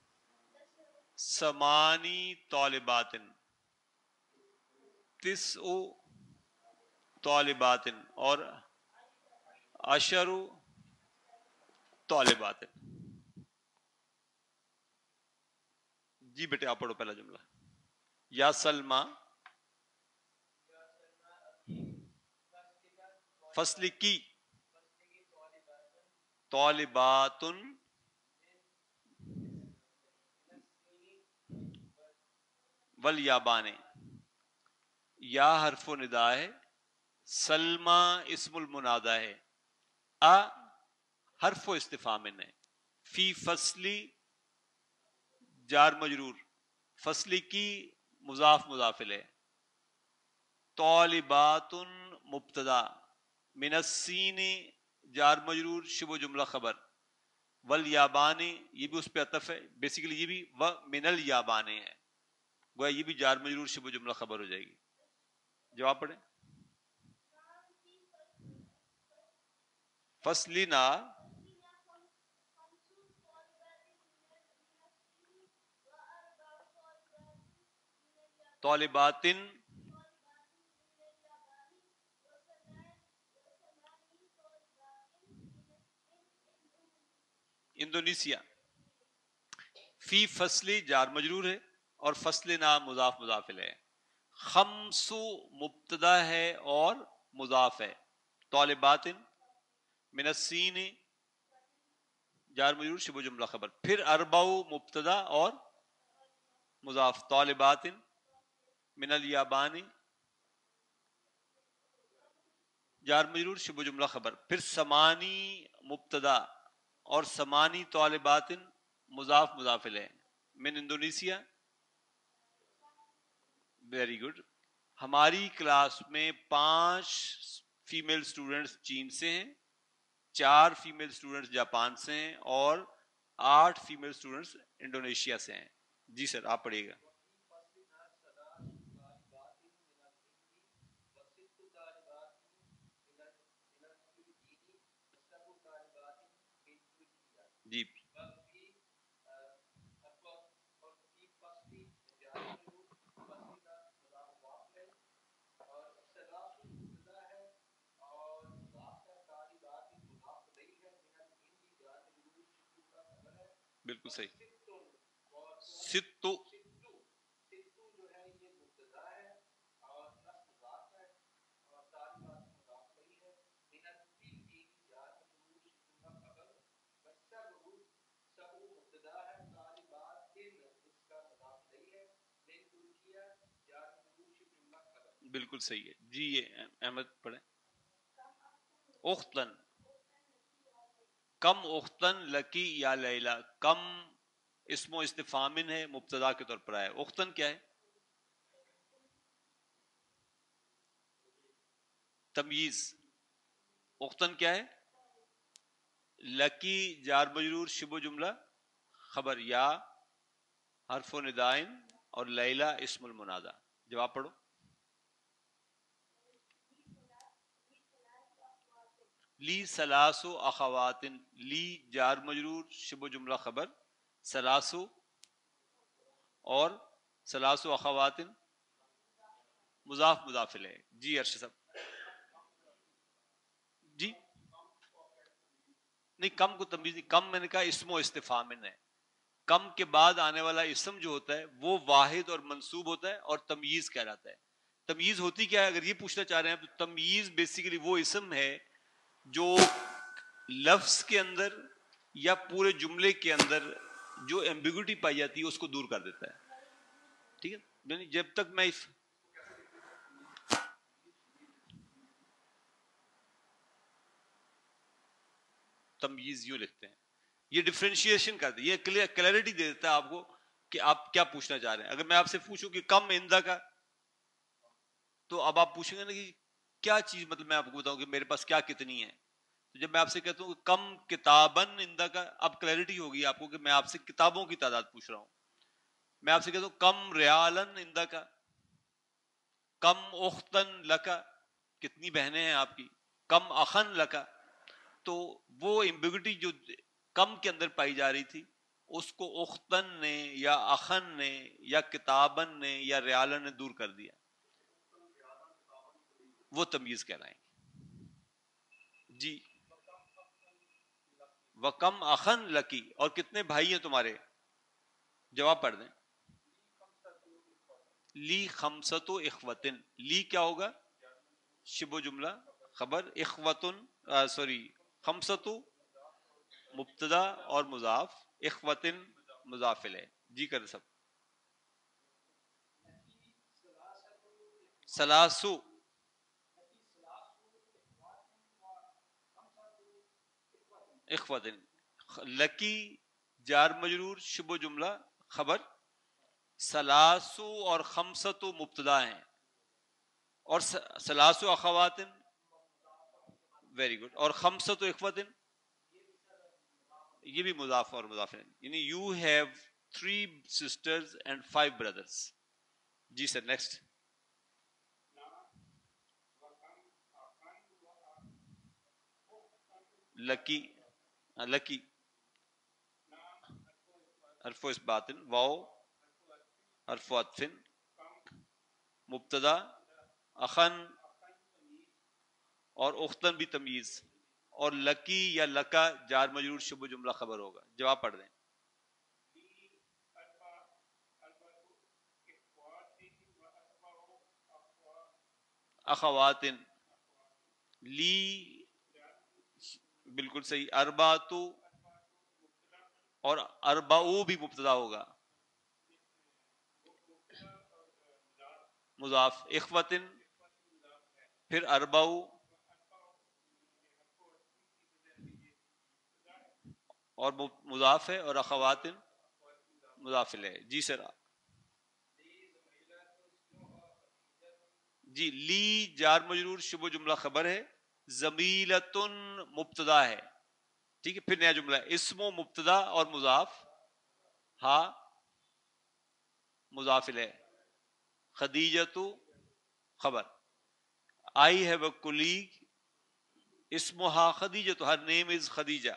ثمانی طالبات تسع طالبات اور عشر طالبات. جی بیٹے آپ پڑھو پہلا جملہ. یا سلمہ فصل کی طالبات والیابان. یا حرف و ندا ہے, سلمہ اسم المنادہ ہے, حرف و استفہام ہے, فی فصلی جار مجرور, فصلی کی مضاف مضاف الیہ, طالبات مبتدا, من السین جار مجرور شبہ جملہ خبر, والیابان یہ بھی اس پہ عطف ہے, بیسیکلی یہ بھی و من الیابان ہے, گویا یہ بھی جار مجرور شبہ جملہ خبر ہو جائے گی. جواب پڑھیں. فصلنا طالبات انڈونیسیا. فی فصلی جار مجرور ہے اور فصلنا مضاف مضاف الیہ ہے. خمس مبتدا ہے اور مضاف ہے, طالبات من السین جار مجرور شبہ جملہ خبر, پھر اربع مبتدا اور مضاف, طالبات من الیابان جار مجرور شبہ جملہ خبر, پھر سمانی مبتدا اور سمانی طالبات مضاف مضاف الیہ, من انڈونیسیا. Very good. ہماری کلاس میں 5 فیمیل اسٹوڈنٹس چین سے ہیں, 4 فیمیل اسٹوڈنٹس جاپان سے ہیں اور 8 فیمیل اسٹوڈنٹس انڈونیشیا سے ہیں. جی سر آپ پڑھیے گا. جی بالکل صحیح. ستو بالکل صحیح ہے. جی یہ احمد پڑھیں. اختن, کم اختن لکی یا لیلا, کم اسم و استفہام ہے, مبتدا کے طور پر آیا. اختن کیا ہے؟ تمییز. اختن کیا ہے؟ لکی جار مجرور شبہ جملہ خبر, یا حرف و ندائن اور لیلا اسم المنادہ. جواب پڑھو. لی سلاسو اخوات, لی جار مجرور شبہ جملہ خبر, سلاسو اور سلاسو اخوات مضاف مضاف الیہ. جی ارشد صاحب. جی نہیں, کم کو تمیز نہیں, کم میں نے کہا اسم و استفہام ہے. کم کے بعد آنے والا اسم جو ہوتا ہے وہ واحد اور منصوب ہوتا ہے اور تمییز کہلاتا ہے. تمییز ہوتی کیا ہے اگر یہ پوچھنا چاہ رہے ہیں تو تمییز بیسیکلی وہ اسم ہے جو لفظ کے اندر یا پورے جملے کے اندر جو ایمبیگوٹی پائی جاتی ہے اس کو دور کر دیتا ہے. ٹھیک ہے, یعنی جب تک میں تمییز یوں لکھتے ہیں, یہ ڈفرینشیشن کرتے ہیں, یہ کلیئرٹی دے دیتا ہے آپ کو کہ آپ کیا پوچھنا چاہ رہے ہیں. اگر میں آپ سے پوچھوں کہ کم اندہ کا, تو اب آپ پوچھیں گے نا کہ کیا چیز, مطلب میں آپ کو بتاؤں کہ میرے پاس کیا کتنی ہے. تو جب میں آپ سے کہتا ہوں کہ کم کتابن اندہ کا, اب کلیئرٹی ہوگی آپ کو کہ میں آپ سے کتابوں کی تعداد پوچھ رہا ہوں. میں آپ سے کہتا ہوں کم ریالن اندہ کا, کم اختن لکا, کتنی بہنیں ہیں آپ کی؟ کم اخن لکا، تو وہ ایمبیگوٹی جو کم کے اندر پائی جا رہی تھی اس کو اختن نے یا اخن نے یا کتابن نے یا ریالن نے دور کر دیا، وہ تمیز کہلائیں گے جی. وکم اخن لکی، اور کتنے بھائی ہیں تمہارے؟ جواب پڑھ دیں. لی خمسۃ اخوتن، لی کیا ہوگا؟ شبہ جملہ خبر، اخوتن سوری خمسۃ مبتدا اور مضاف، اخوتن مضاف الیہ. جی کر سب. سلاسو، اخوتن، لکی جار مجرور شبہ جملہ خبر، سلاسو اور خمسۃ مبتدا ہیں، اور سلاسو اخواتن، ویری گڈ، اور خمسۃ اخوتن یہ بھی مضاف اور مضاف ہے، یعنی you have 3 sisters and 5 brothers. جی سر نیکسٹ. لکی، لکی حرف اس باطن، واو حرف عطف، مبتدا اخن اور اختن بھی تمیز، اور لکی یا لکا جار مجرور شبہ جملہ خبر ہوگا. جواب پڑھ دیں. اخواتن، لی بالکل صحیح، ارباتو اور اربعو بھی مبتدا ہوگا، مضاف، اخوتن پھر اربعو اور مضاف ہے، اور اخواتن مضاف الیہ. جی سر. جی لی جار مجرور شبہ جملہ خبر ہے، زمیلتن مبتدا ہے، ٹھیک ہے. پھر نیا جملہ ہے، اسم و مبتدا اور مضاف، ہا مضاف الیہ، خدیجۃ خبر، آئی ہیو اے کولیگ اسمہا Khadija, her name is Khadija.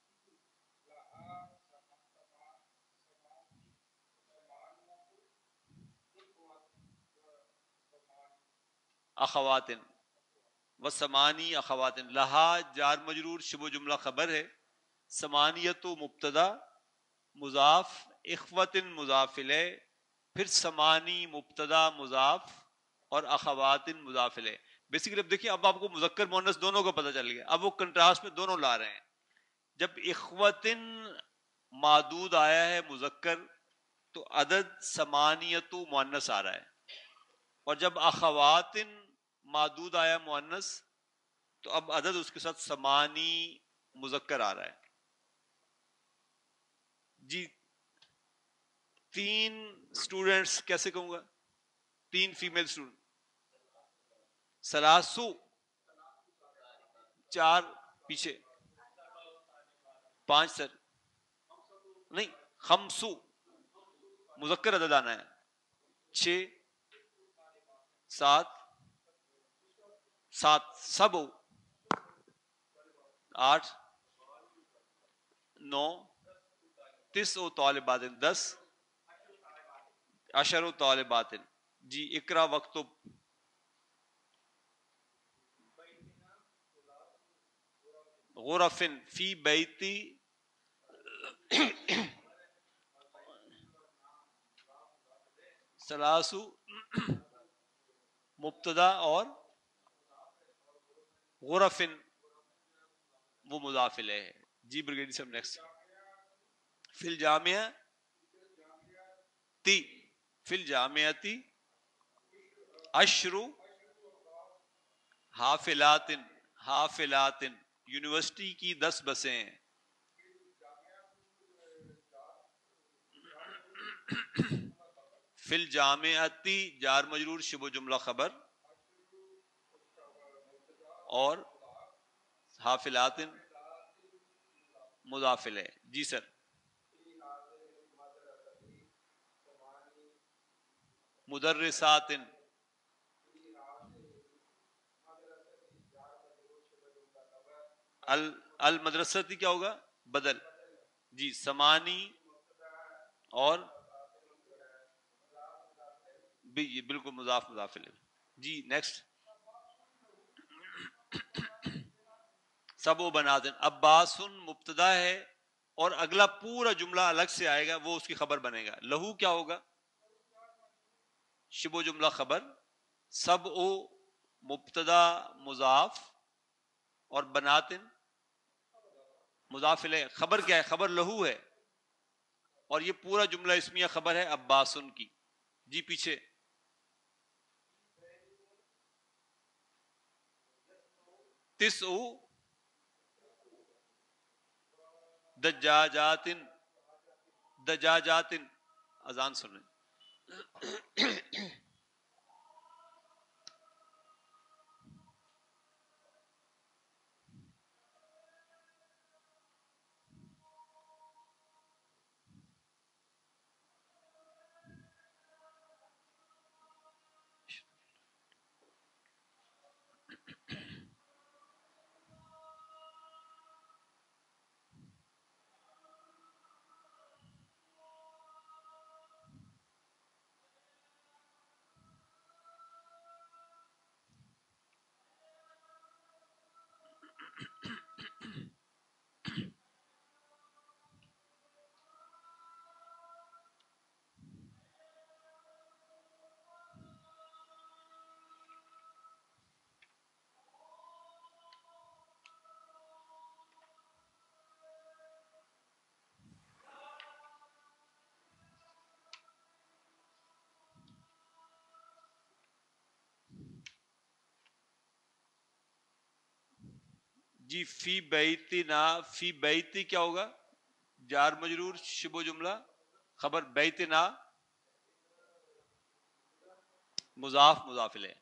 اخواتن و سمانی اخواتن، لہا جار مجرور شبہ جملہ خبر ہے، سمانیت مبتدا مضاف، اخوتن مضاف الیہ، پھر سمانی مبتدا مضاف اور اخواتن مضاف الیہ. بیسیکلی اب دیکھیں، اب آپ کو مذکر مؤنث دونوں کا پتہ چل گیا. اب وہ کنٹراسٹ میں دونوں لا رہے ہیں. جب اخوتن معدود آیا ہے مذکر تو عدد سمانیت مؤنث آ رہا ہے، اور جب اخواتن معدود آیا مؤنث تو اب عدد اس کے ساتھ سمانی مذکر آ رہا ہے. جی 3 اسٹوڈنٹس کیسے کہوں گا؟ 3 فیمیل اسٹوڈنٹ. سلاسو 4 پیچھے، 5 سر نہیں، خمسو مذکر عدد آنا ہے، 6 7 7 سب 8 9 تسع طالبات 10 عشر طالبات. جی اقرا وقتب. غرفن فی بیتی سلاسو مبتدا اور غرفن وہ مضاف الیہ ہے. جی بریگیڈیئر صاحب نیکسٹ. فی الجامعہ تی، فی الجامعتی عشر حافلات، حافلات یونیورسٹی کی 10 بسیں ہیں. فی الجامعتی جار مجرور شبہ جملہ خبر اور حافلات مضاف الیہ. جی سر. مدرسات المدرستی کیا ہوگا؟ بدل. جی سمانی اور بھی بالکل مضاف مضاف الیہ. جی نیکسٹ. سب و بنات. عباس مبتدا ہے اور اگلا پورا جملہ الگ سے آئے گا، وہ اس کی خبر بنے گا. لہو کیا ہوگا؟ شبہ جملہ خبر. سب او مبتدا مضاف اور بناتن مضاف الیہ. خبر کیا ہے؟ خبر لہو ہے اور یہ پورا جملہ اسمیہ خبر ہے عباسن کی. جی پیچھے. تسع دجاجاتن. دجاجاتن اذان سن رہے. جی فی بیتنا. فی بیتی کیا ہوگا؟ جار مجرور شبہ جملہ خبر. بیتنا مضاف مضاف الیہ.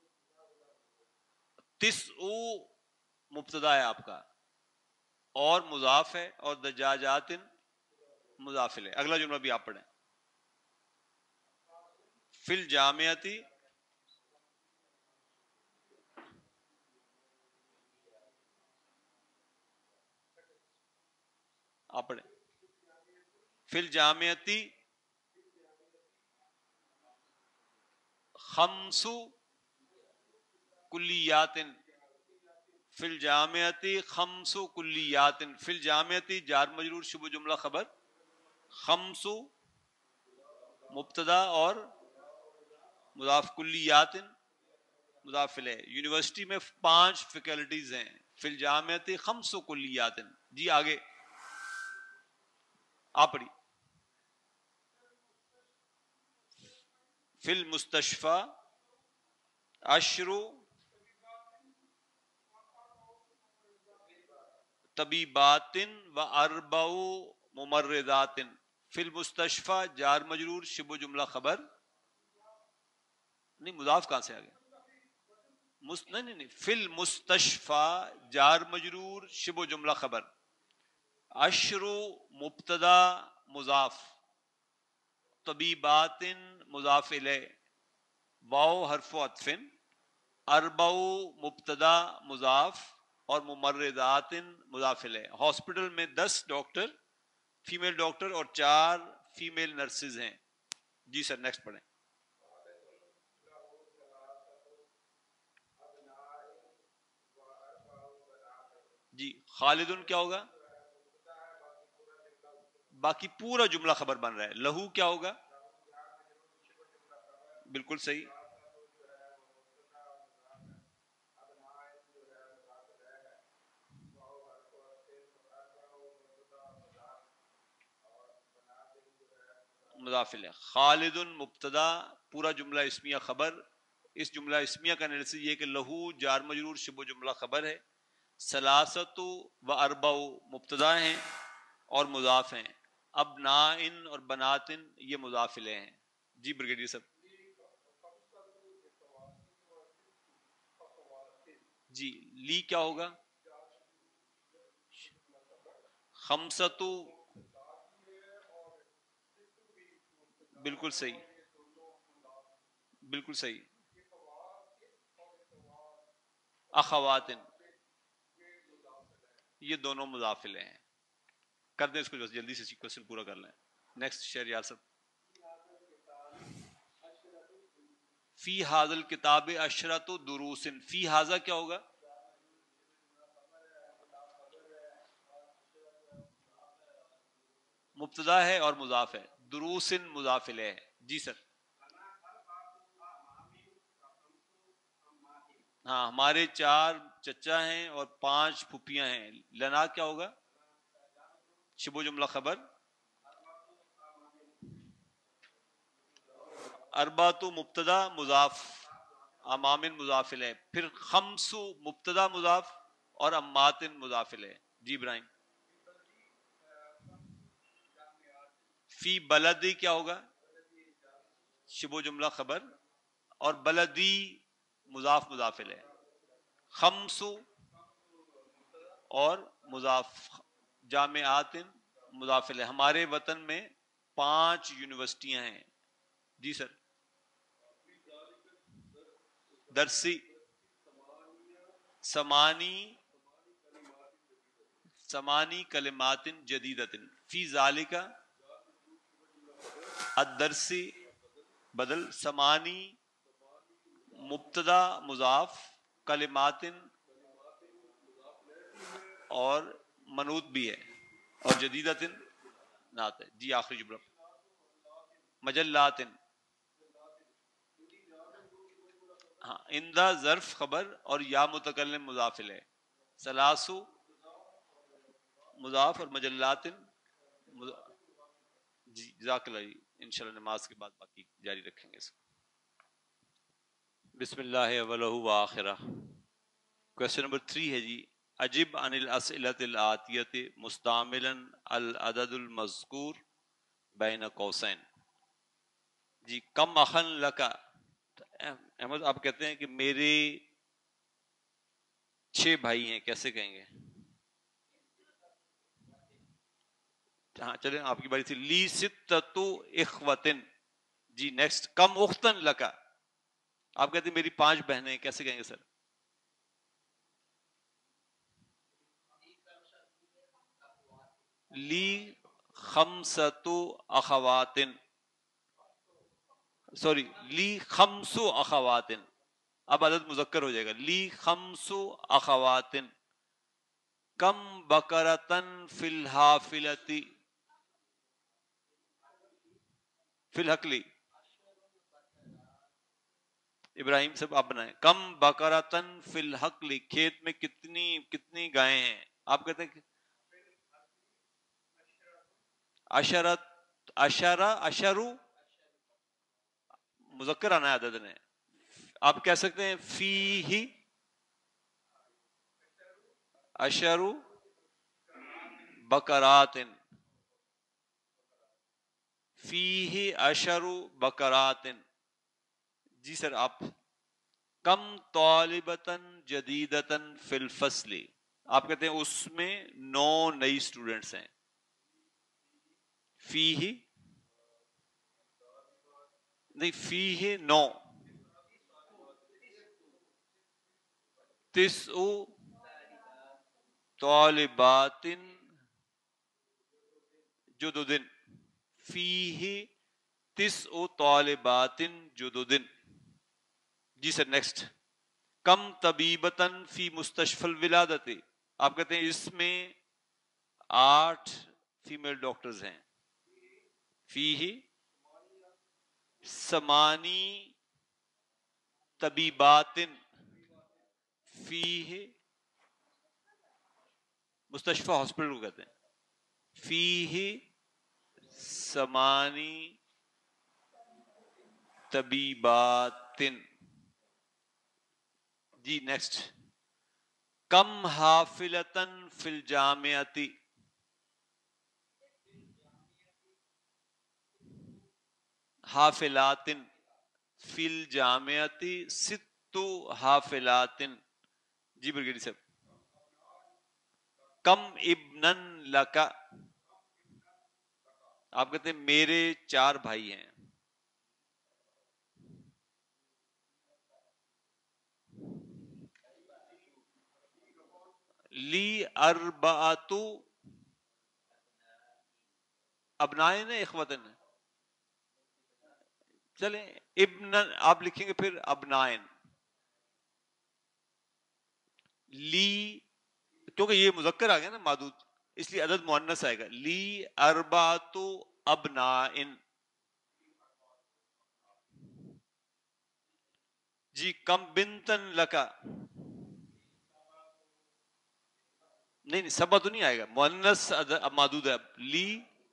تسع مبتدا ہے آپ کا اور مضاف ہے، اور دجاجات مضاف الیہ. اگلا جملہ بھی آپ پڑھیں. فی الجامعتی. آپ پڑھیں. فی الجامعتی خمس کلیات. فی الجامعتی خمس کلیات. فی الجامعتی جار مجرور شبہ جملہ خبر. خمس مبتدا اور مضاف. کلیات مضاف الیہ. یونیورسٹی میں 5 فیکلٹیز ہیں. فی الجامعتی خمس کلیات. جی آگے آپ پڑھی. فی المستشفی عشر طبیبات و اربع ممرضات. فی المستشفی جار مجرور شبہ جملہ خبر. نہیں مضاف کہاں سے آ گیا؟ نہیں فی المستشفی جار مجرور شبہ جملہ خبر. عشر مبتدا مضاف. طبیبات مضاف الیہ. واو حرف عطف. اربع مبتدا مضاف اور ممرضات مضاف الیہ. ہاسپٹل میں 10 ڈاکٹر فیمیل ڈاکٹر اور 4 فیمیل نرسز ہیں. جی سر نیکسٹ پڑھیں. جی خالدن کیا ہوگا؟ باقی پورا جملہ خبر بن رہا ہے. لہو کیا ہوگا؟ بالکل صحیح. مضاف الیہ. خالد مبتدا پورا جملہ اسمیہ خبر. اس جملہ اسمیہ کا انالیسس یہ کہ لہو جار مجرور شبہ جملہ خبر ہے. ثلاثت و اربع مبتدا ہیں اور مضاف ہیں. ابنائن اور بناتن یہ مضاف الیہ ہیں. جی بریگیڈیئر صاحب. جی لی کیا ہوگا؟ خمسۃ. بالکل صحیح. بالکل صحیح. اخواتن. یہ دونوں مضافلے ہیں. کر دیں اس کو، جلدی سے کوشچن پورا کر لیں. نیکسٹ شہریار صاحب. فی حاضل کتاب اشرت دروس. فی حاضہ کیا ہوگا؟ مبتدا ہے اور مضاف ہے. دروس مضاف الیہ ہے. جی سر. ہاں ہمارے 4 چچا ہیں اور 5 پھپھیاں ہیں. لنا کیا ہوگا؟ شبہ جملہ خبر. اربعۃ مبتدا مضاف، امام مضاف الیہ. پھر خمس مبتدا مضاف اور امات مضاف الیہ. جی ابراہیم. فی بلدی کیا ہوگا؟ شبہ جملہ خبر اور بلدی مضاف مضاف الیہ. خمس اور مضاف، جامعات مضاف الیہ. ہمارے وطن میں 5 یونیورسٹیاں ہیں. جی سر. درسی سمانی کلمات جدیدت. فی ذالک الدرسی بدل سمانی مبتدا مضاف کلمات اور منوط بھی ہے اور جدیدت نات ہے. جی آخری جملہ. مجلات. ہاں اندہ ظرف خبر اور یا متکلم مضاف الیہ. سلاسو مضاف اور مجلات جی جزاک اللہ. جی انشاءاللہ نماز کے بعد باقی جاری رکھیں گے اس کو. بسم اللہ اولہ و آخرہ. کویسچن نمبر 3 ہے جی. اجب عن الاسئلۃ الآتیۃ مستعملا العدد المذکور بین قوسین. جی کم اخن لکا. احمد آپ کہتے ہیں کہ میرے 6 بھائی ہیں، کیسے کہیں گے؟ ہاں چلیں آپ کی باری تھی. لی ستۃ اخوتن. جی نیکسٹ. کم اختن لکا. آپ کہتے ہیں میری 5 بہنیں، کیسے کہیں گے سر؟ لی خمسۃ اخوات. سوری لی خمس اخوات. اب عدد مذکر ہو جائے گا. لی خمس اخوات. کم بقرتن فی الحافلتی. فی الحقلی. ابراہیم صاحب آپ بنائیں. کم بقرتن فی الحقلی. کھیت میں کتنی گائیں ہیں؟ آپ کہتے ہیں عشرت. اشرو مذکر آنا ہے عدد نے. آپ کہہ سکتے ہیں فی ہی اشرو بقرات. فی ہی اشرو بقرات. جی سر آپ. کم طالبتن جدیدتن فی الفصل. آپ کہتے ہیں اس میں 9 نئی اسٹوڈنٹس ہیں. فی ہی نہیں، فی ہی 9 تسع طالبات جدد. فیہ تسع طالبات جدد. جی سر نیکسٹ. کم طبیبتن فی مستشفی الولادت. آپ کہتے ہیں اس میں 8 فیمیل ڈاکٹرز ہیں. فیہ ثمانی طبیبات. فیہ مستشفی ہاسپٹل کو کہتے ہیں. فیہ ثمانی طبیبات. جی نیکسٹ. کم حافلتن فی الجامعتی. حافلات. فی الجامعتی 6 حافلات. جی برگیڈی صاحب. کم ابنن لکا. آپ کہتے ہیں میرے 4 بھائی ہیں. لی اربعۃ ابنائن ہے اخوتن ہے؟ چلیں ابن آپ لکھیں گے پھر ابنائن. لی کیونکہ یہ مذکر آ گیا نا معدود، اس لیے عدد مؤنث آئے گا. لی اربعۃ ابنائن. جی کم بنتن لکا، نہیں سبا تو نہیں آئے گا، مؤنث اب معدود ہے. اب لی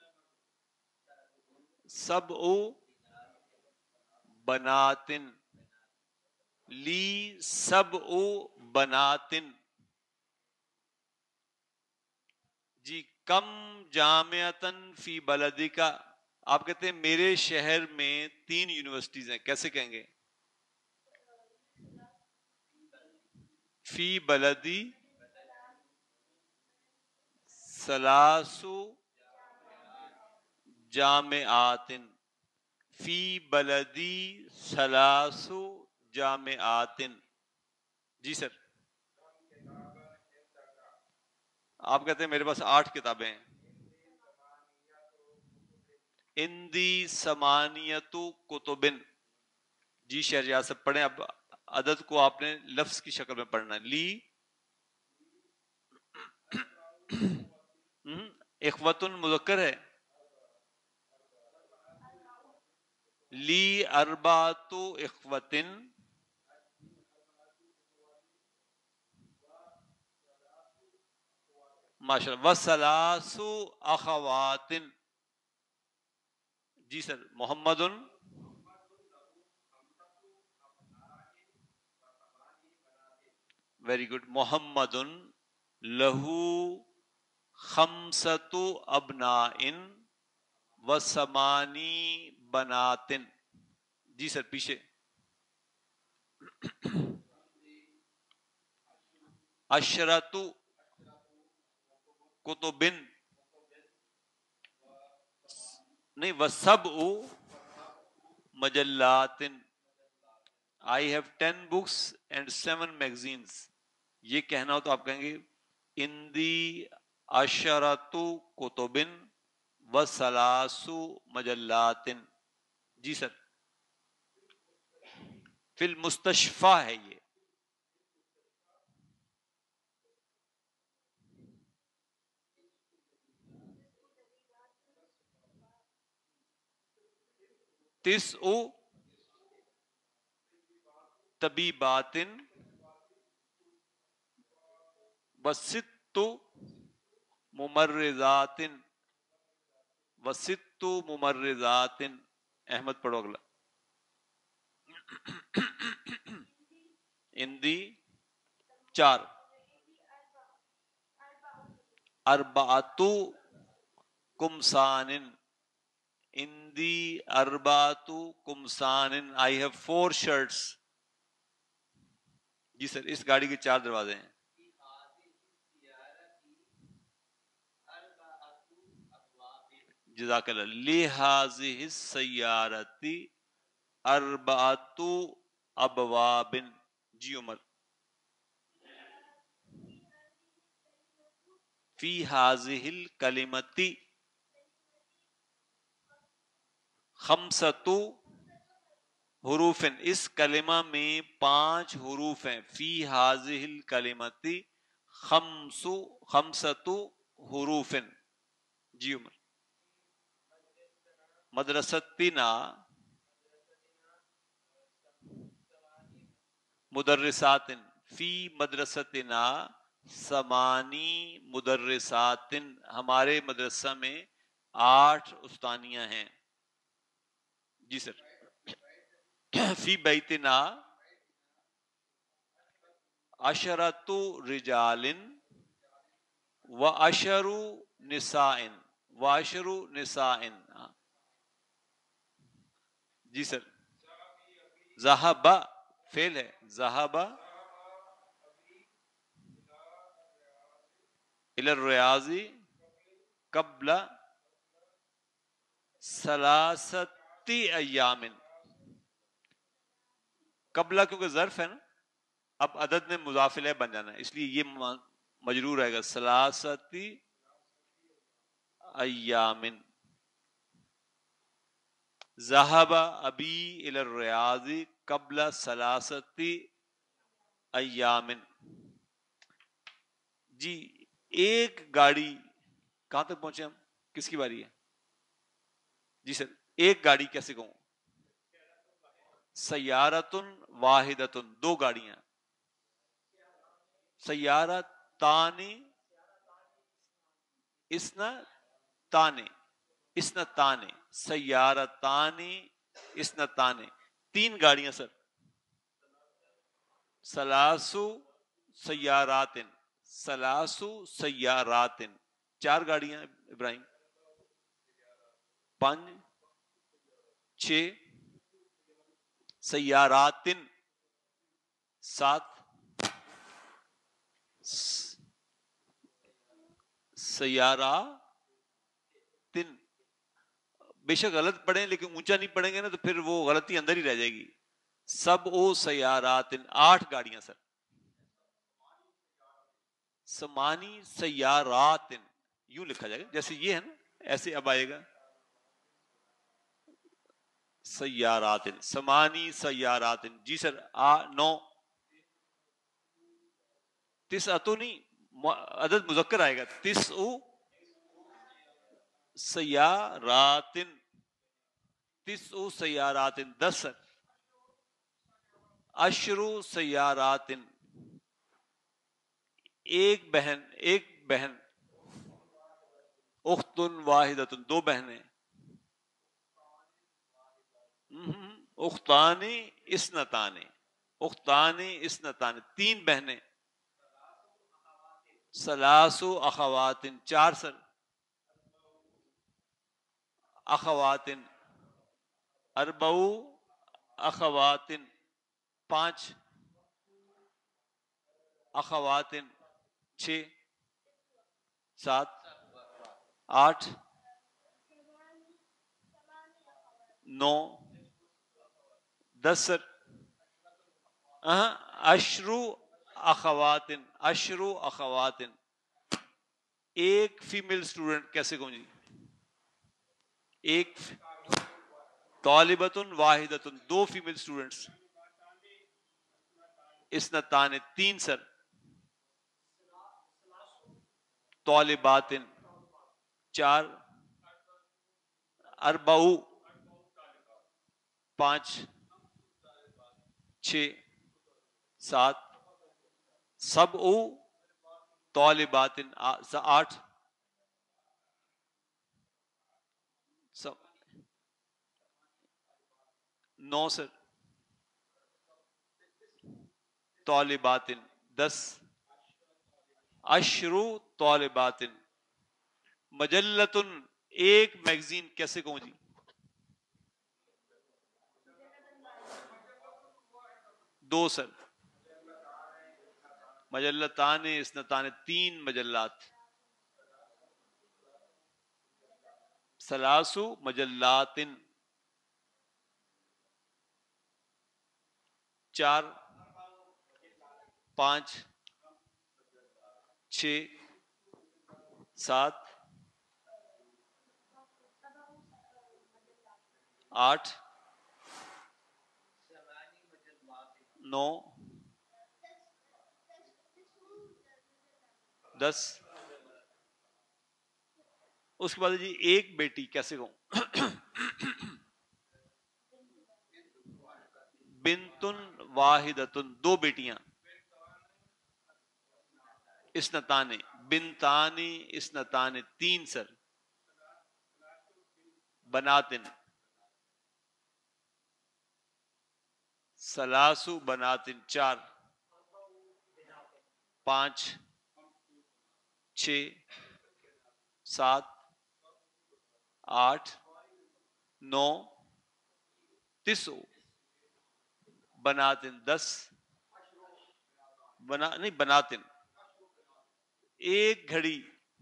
سبع بناتن، لی سبع بناتن. جی کم جامعتن فی بلدکا، آپ کہتے ہیں میرے شہر میں 3 یونیورسٹیز ہیں، کیسے کہیں گے؟ فی بلدی ثلاث جامعات، فی بلدی ثلاث جامعات. جی سر. آپ کہتے ہیں میرے پاس 8 کتابیں ہیں. اندی ثمانیۃ کتب. جی شہریار سے پڑھیں. اب عدد کو آپ نے لفظ کی شکل میں پڑھنا ہے. لی اخوتن مذکر ہے، لی اربعۃ اخوتن ماشاء اللہ وثلاث اخوات. جی سر. محمد ویری گڈ. محمد لہو خمسۃ ابناء وثمانی بنات. جی سر پیچھے. عشرۃ کتب، نہیں وسبع مجلات. I have 10 books and 7 magazines. یہ کہنا ہو تو آپ کہیں گے اندی عشرۃ کتب وثلاث مجلات. جی سر. فی المستشفیٰ ہے یہ. تسع طبیبات وست ممرضات وست ممرضات. احمد پڑھو اگلا. اندی 4 اربعۃ قمصان. اندی اربعۃ قمصان. I have 4 shirts. جی سر. اس گاڑی کے 4 دروازے ہیں. جزاک اللہ. لہذہ السیارۃ اربعۃ ابواب. جی عمر. فی ہذہ الکلمۃ خمسۃ حروف. اس کلمہ میں 5 حروف ہیں. فی ہذہ الکلمۃ خمسۃ حروف. جی عمر. مدرستنا مدرسات. فی مدرستنا 8 مدرسات. ہمارے مدرسہ میں 8 استانیاں ہیں. جی سر. فی بیتنا 10 رجال و10 نساء و10 نساء. جی سر. ذہب فعل ہے. ذہب الی الریاض قبل 3 ایام. قبلہ کیونکہ ظرف ہے نا، اب عدد میں مضاف الیہ بن جانا ہے، اس لیے یہ مجرور آئے گا سلاستی ایامن. ذهب ابی الی الریاض قبل ثلاثتی ایامن. جی ایک گاڑی کہاں تک پہنچے ہم؟ کس کی باری ہے؟ جی سر ایک گاڑی کیسے کہوں؟ سیارتن واحدتن دو گاڑیاں. سیارتانی اسنتانے اسنتانے سیارتانی اسنتانے تین گاڑیاں سر. سلاسو سیاراتن سلاسو سیاراتن چار گاڑیاں ابراہیم. پانچ چھ سیاراتن سات سیاراتن. بے شک غلط پڑھیں لیکن اونچا نہیں پڑھیں گے نا تو پھر وہ غلطی اندر ہی رہ جائے گی. سب او سیاراتن آٹھ گاڑیاں سر. سمانی سیاراتن یوں لکھا جائے گا جیسے یہ ہے نا ایسے اب آئے گا سیاراتن سمانی سیاراتن. جی سر نو. تسعتو نہیں عدد مذکر آئے گا. تسعو سیاراتن تسعو سیاراتن دس سر. عشرو سیاراتن ایک بہن اختن واحدتن دو بہنیں. اختانی اسنتانے اختانی اسنتانے تین بہنیں. سلاسو اخواتن چار سر. اخواتن اربعو اخواتن پانچ. اخواتن چھ سات آٹھ نو دس سر. اشرو اخواتن اشرو اخواتن ایک فیمیل اسٹوڈنٹ کیسے کہوں جی؟ ایک طالبتن واحدتن دو فیمیل اسٹوڈنٹس. اسنتان تین سر. طالباتن چار. اربعو پانچ چھ سات. سبع طالباتن آٹھ. نو سر. طالباتن دس. عشرو طالباتن. مجلتن ایک میگزین کیسے کہوں جی؟ دو سر. مجلتان اسنتان تین مجلات. سلاسو مجلاتن چار پانچ چھ سات آٹھ نو دس. اس کے بعد جی ایک بیٹی کیسے کہوں؟ بنتن واحدتن دو بیٹیاں. اسنتانے بنتانی اسنتانے تین سر. بناتن سلاسو بناتن چار پانچ چھ سات آٹھ نو. تسعو بناتن دس. نہیں بناتن ایک گھڑی.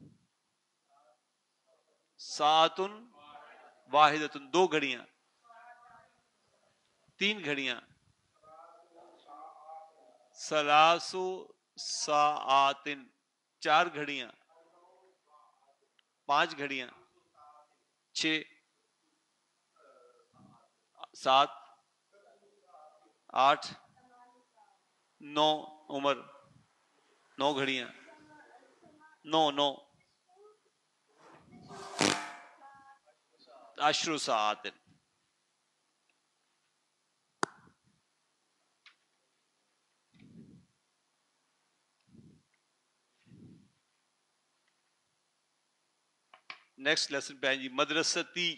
ساعتن واحدتن دو گھڑیاں تین گھڑیاں. سلاسو ساعاتن 4 گھڑیاں، 5 گھڑیاں، 6، 7، 8، 9، عمر 9 گھڑیاں، 9 10 ساعات. نیکسٹ لیسن پہ آئیں جی. مدرستی،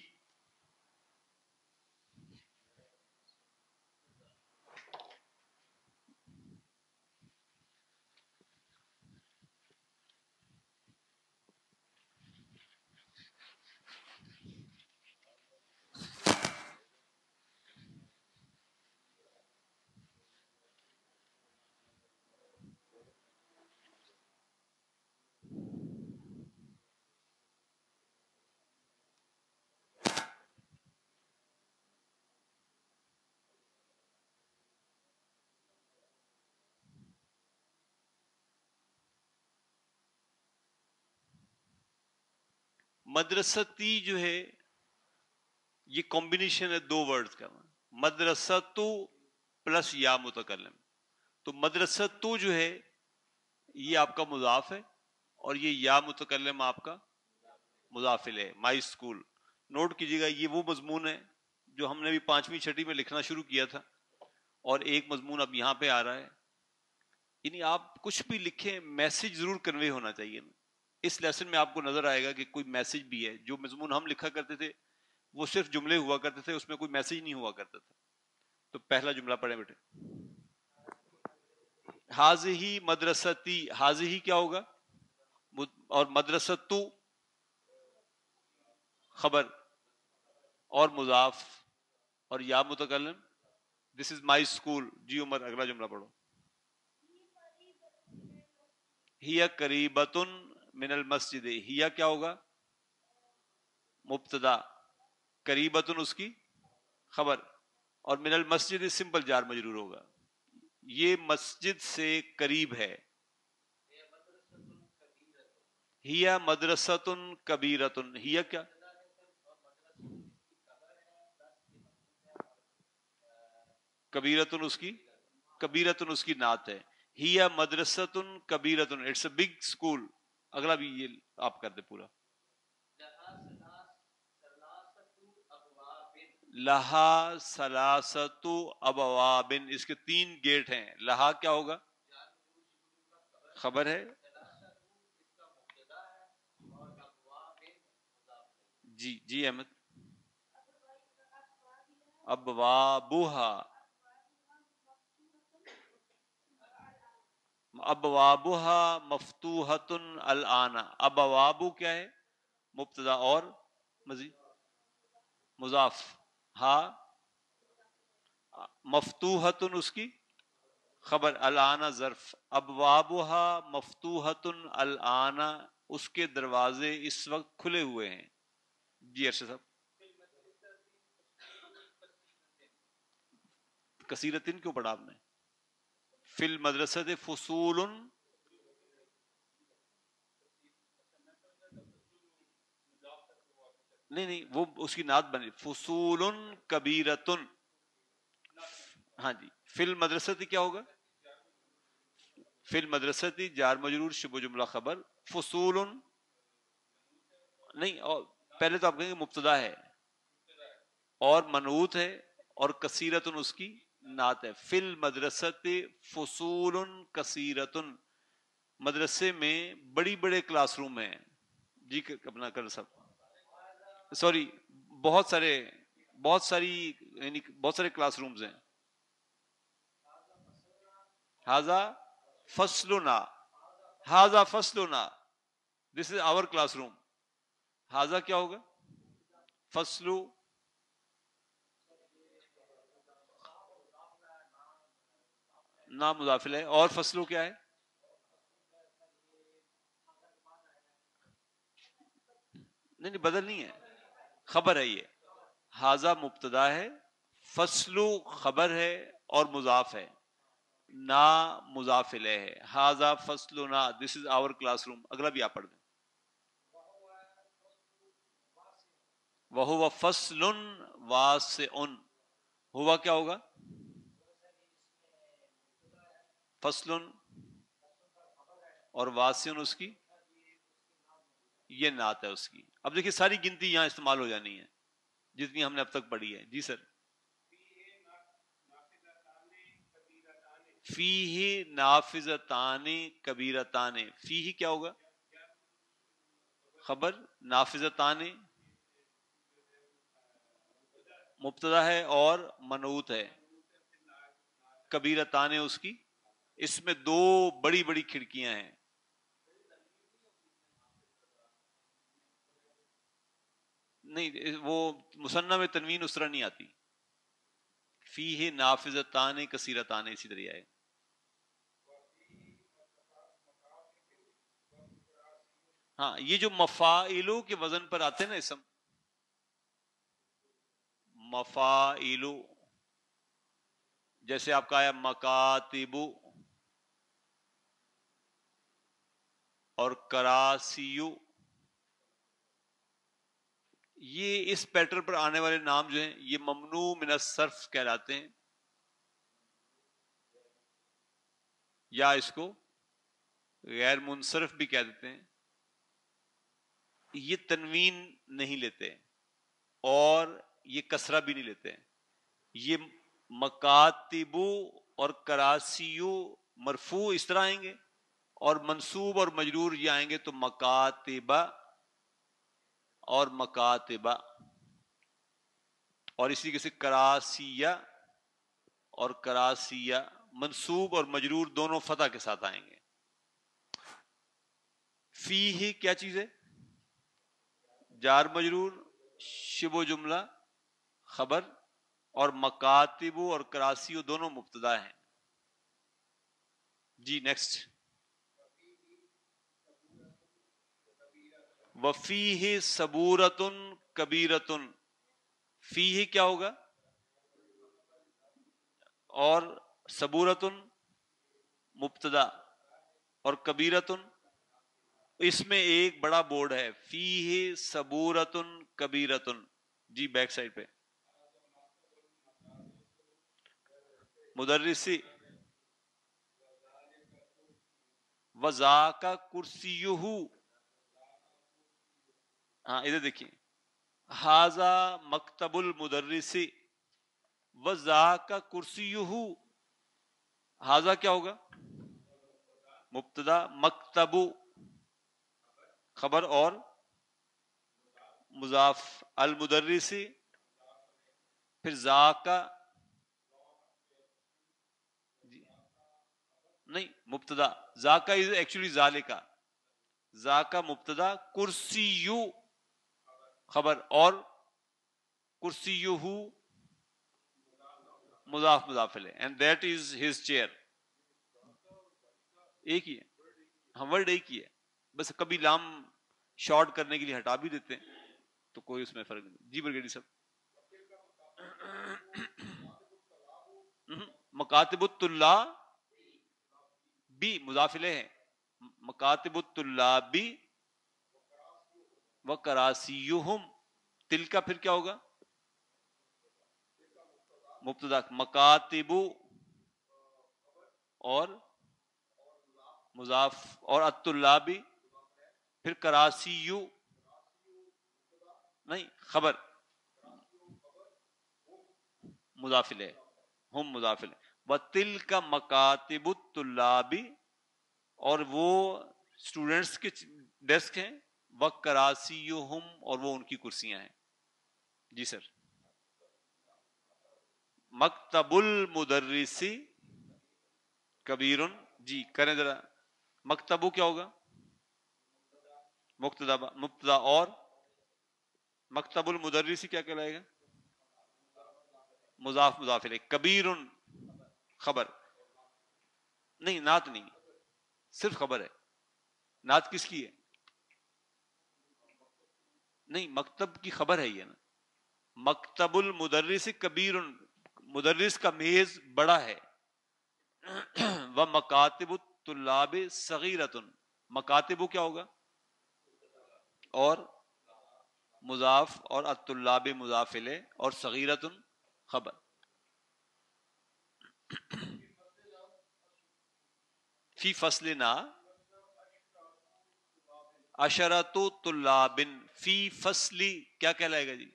مدرستی جو ہے یہ کمبینیشن ہے 2 ورڈز کا، مدرستو پلس یا متکلم. تو مدرستو جو ہے یہ آپ کا مضاف ہے اور یہ یا متکلم آپ کا مضاف الیہ ہے. My school. نوٹ کیجیے گا یہ وہ مضمون ہے جو ہم نے بھی 5ویں 6 میں لکھنا شروع کیا تھا، اور ایک مضمون اب یہاں پہ آ رہا ہے. یعنی آپ کچھ بھی لکھیں میسج ضرور کنوے ہونا چاہیے. اس لیسن میں آپ کو نظر آئے گا کہ کوئی میسج بھی ہے. جو مضمون ہم لکھا کرتے تھے وہ صرف جملے ہوا کرتے تھے، اس میں کوئی میسج نہیں ہوا کرتا تھا. تو پہلا جملہ پڑھیں بیٹے. حاضی مدرستی، حاضی کیا ہوگا؟ اور مدرستو خبر اور مضاف اور یا متکلم. دس از مائی اسکول. جی عمر اگلا جملہ پڑھو. ہی قریبۃ من المسجد. ہی کیا ہوگا؟ مبتدا، قریبۃ اس کی خبر، اور من المسجد سمپل جار مجرور ہوگا. یہ مسجد سے قریب ہے. ہی مدرسۃ کبیرۃ. ہی کیا؟ کبیرۃ اس کی، کبیرۃ اس کی نعت ہے. ہی مدرسۃ کبیرۃ، اٹس اے بگ اسکول. اگلا بھی یہ آپ کر دیں پورا. لہا ثلاثۃ ابواب. اس کے 3 گیٹ ہیں. لہا کیا ہوگا؟ خبر ہے. جی جی احمد. ابوابها، ابوابها مفتوحۃ الآن. ابواب کیا ہے؟ مبتدا اور مزید مضاف. ہا مفتوحۃ اس کی خبر، الآن ظرف. ابوابها مفتوحۃ الآن، اس کے دروازے اس وقت کھلے ہوئے ہیں. جی ارشد صاحب. کثیرتن کیوں پڑھا آپ نے؟ فی المدرسۃ فصول. نہیں وہ اس کی نعت بنی فصول کبیرتن. ہاں جی. فی المدرسۃ کیا ہوگا؟ فی المدرسۃ جار مجرور شبہ جملہ خبر. فصول نہیں، اور پہلے تو آپ کہیں گے مبتدا ہے اور منعوت ہے، اور کثیرتن اس کی نعت ہے. فی المدرسۃ فصول کثیرتن. مدرسے میں بڑی بڑے کلاس روم ہیں. جی اپنا کر صاحب، سوری، بہت ساری یعنی بہت سارے کلاس رومز ہیں. ہاذا فصلنا، ہاذا فصلنا، دس از آور کلاس روم. ہاذا کیا ہوگا؟ فصل نام مضافل ہے. اور فصلو کیا ہے؟ نہیں بدل نہیں ہے، خبر ہے. یہ ہاذا مبتدا ہے، فصل خبر ہے اور مضاف ہے. نا مضاف الیہ ہے. ھذا فصلنا، this is our class room. اگلا بھی آپ پڑھ دیں. وَهُوَ فَصْلٌ وَاسِعٌ. ہوا کیا ہوگا؟ فصل اور واسع اس کی یہ نعت ہے اس کی. اب دیکھیے ساری گنتی یہاں استعمال ہو جانی ہے جتنی ہم نے اب تک پڑھی ہے. جی سر. فیہ نافذتان کبیرتان. فیہ کیا ہوگا؟ خبر. نافذتان مبتدا ہے اور منعوت ہے. کبیرتان اس کی، اس میں دو بڑی بڑی کھڑکیاں ہیں. نہیں، وہ مثنیٰ میں تنوین اس طرح نہیں آتی. فیہ نافذتان کثیرتان اسی طرح آئے. ہاں، یہ جو مفاعلو کے وزن پر آتے ہیں نا اسم، مفاعلو، جیسے آپ کا آیا مکاتبو اور کراسیو، یہ اس پیٹرن پر آنے والے نام جو ہیں یہ ممنوع من الصرف کہلاتے ہیں، یا اس کو غیر منصرف بھی کہہ دیتے ہیں. یہ تنوین نہیں لیتے اور یہ کسرہ بھی نہیں لیتے. یہ مکاتبو اور کراسیو مرفوع اس طرح آئیں گے، اور منصوب اور مجرور یہ آئیں گے تو مکاتبہ اور مکاتبہ. اور اسی کے سے کراسیہ اور کراسیہ منصوب اور مجرور دونوں فتح کے ساتھ آئیں گے. فیہ کیا چیز ہے؟ جار مجرور، شبہ جملہ، خبر، اور مکاتب اور کراسیو دونوں مبتدا ہیں. جی نیکسٹ. وفیہ صبورۃ کبیرۃ. فیہ کیا ہوگا؟ اور صبورۃ مبتدا اور کبیرۃ، اس میں ایک بڑا بورڈ ہے. فیہ صبورۃ کبیرۃ. جی بیک سائڈ پہ. مدرسی وذاک کرسیہ. ہاں ادھر دیکھیے، ھذا مکتب المدرس وذاک کرسیہ. ھذا کیا ہوگا؟ مبتدا، مکتب خبر اور مضاف، المدرس پھر ذاک، نہیں مبتدا، ذاک از ایکچولی ذالکا، ذاک مبتدا، کرسیو خبر اور کرسیہ مضاف مضاف الیہ، and that is his chair. ایک ہی ہے، ہاں ورڈ ایک ہی ہے، بس کبھی لام شارٹ کرنے کے لیے ہٹا بھی دیتے ہیں تو کوئی اس میں فرق نہیں. جی برگیڈی صاحب. مکاتب الطلاب بھی مضاف الیہ ہے. مکاتب الطلاب و کراسیہم. تل کا پھر کیا ہوگا؟ مبتدا، مکاتب اور مضاف اور الطلابی پھر کراسیو، نہیں خبر، مضاف الیہ، ہم مضاف الیہ. وَتِلْكَ مَكَاتِبُ الطُّلَّابِ، اور وہ اسٹوڈنٹس کے ڈیسک ہیں. وَكَرَاسِيُّهُمْ، اور وہ ان کی کرسیاں ہیں. جی سر. مکتب المدرس کبیر. جی کریں ذرا. مکتبو کیا ہوگا؟ مبتدا اور مکتب المدرس کیا کہلائے گا؟ مضاف مضاف الیہ. کبیر خبر، نہیں نعت نہیں، صرف خبر ہے. نعت کس کی ہے؟ نہیں مکتب کی خبر ہے یہ نا. مکتب المدرس کبیر، مدرس کا میز بڑا ہے. و مکاتب الطلاب صغیرتن، مکاتب کیا ہوگا؟ اور مضاف، اور الطلاب مضاف الیہ، اور صغیرتن خبر. فی فصلنا عشرۃ طلاب، فی فصلی کیا کہلائے گا جی؟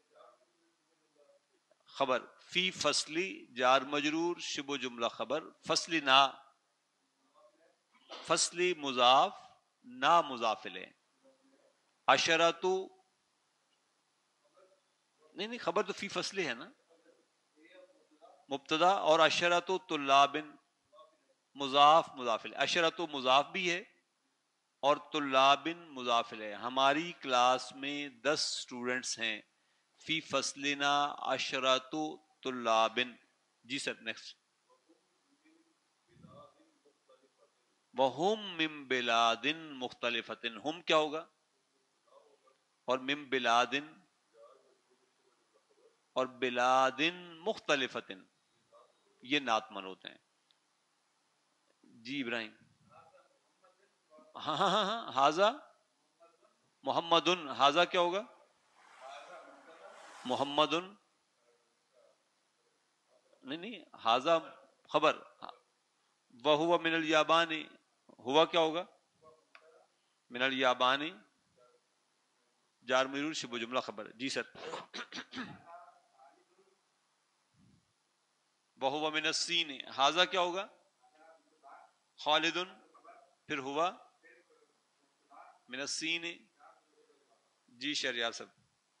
خبر. فی فصلی جار مجرور، شبہ جملہ خبر. فصلنا فصلی مضاف، نا مضاف الیہ. عشرۃ نہیں خبر تو فی فصلی ہے نا، مبتدا، اور عشرۃ طلاب مضاف مضاف الیہ. عشرۃ مضاف بھی ہے اور طلاب مضاف الیہ. ہماری کلاس میں 10 اسٹوڈنٹس ہیں. فی فصلنا عشرۃ طلاب. جی سر نیکسٹ. وہم من بلاد مختلفۃ، ہم کیا ہوگا؟ اور من بلاد، اور بلاد مختلفۃ یہ نعت من ہوتے ہیں. جی ابراہیم. ہاں ہاں ہاں ہاں، حاذا محمد. حاذا کیا ہوگا؟ محمد. نہیں حاذا خبر. وہو من الیابانی، ہوا کیا ہوگا؟ من الیابانی جار مجرور شبہ جملہ خبر. جی سر. وہو من السین، حاذا کیا ہوگا؟ خالد. پھر ہوا من السین. جی شہریار صاحب.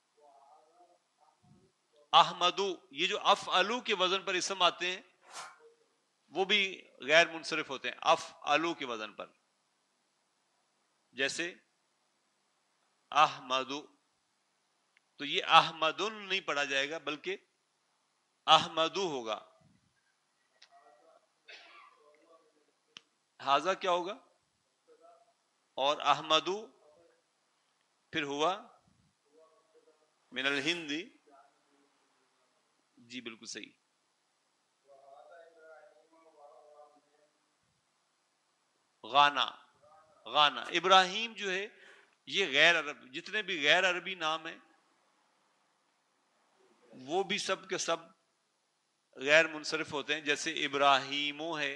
احمدو، یہ جو افعلو کے وزن پر اسم آتے ہیں وہ بھی غیر منصرف ہوتے ہیں افعلو کے وزن پر. جیسے احمدو، تو یہ احمدن نہیں پڑھا جائے گا بلکہ احمدو ہوگا. حاذا کیا ہوگا؟ اور احمدو پھر ہوا من الہندی. جی بالکل صحیح. غانا، غانا. ابراہیم جو ہے یہ غیر عرب، جتنے بھی غیر عربی نام ہیں وہ بھی سب کے سب غیر منصرف ہوتے ہیں. جیسے ابراہیمو ہے،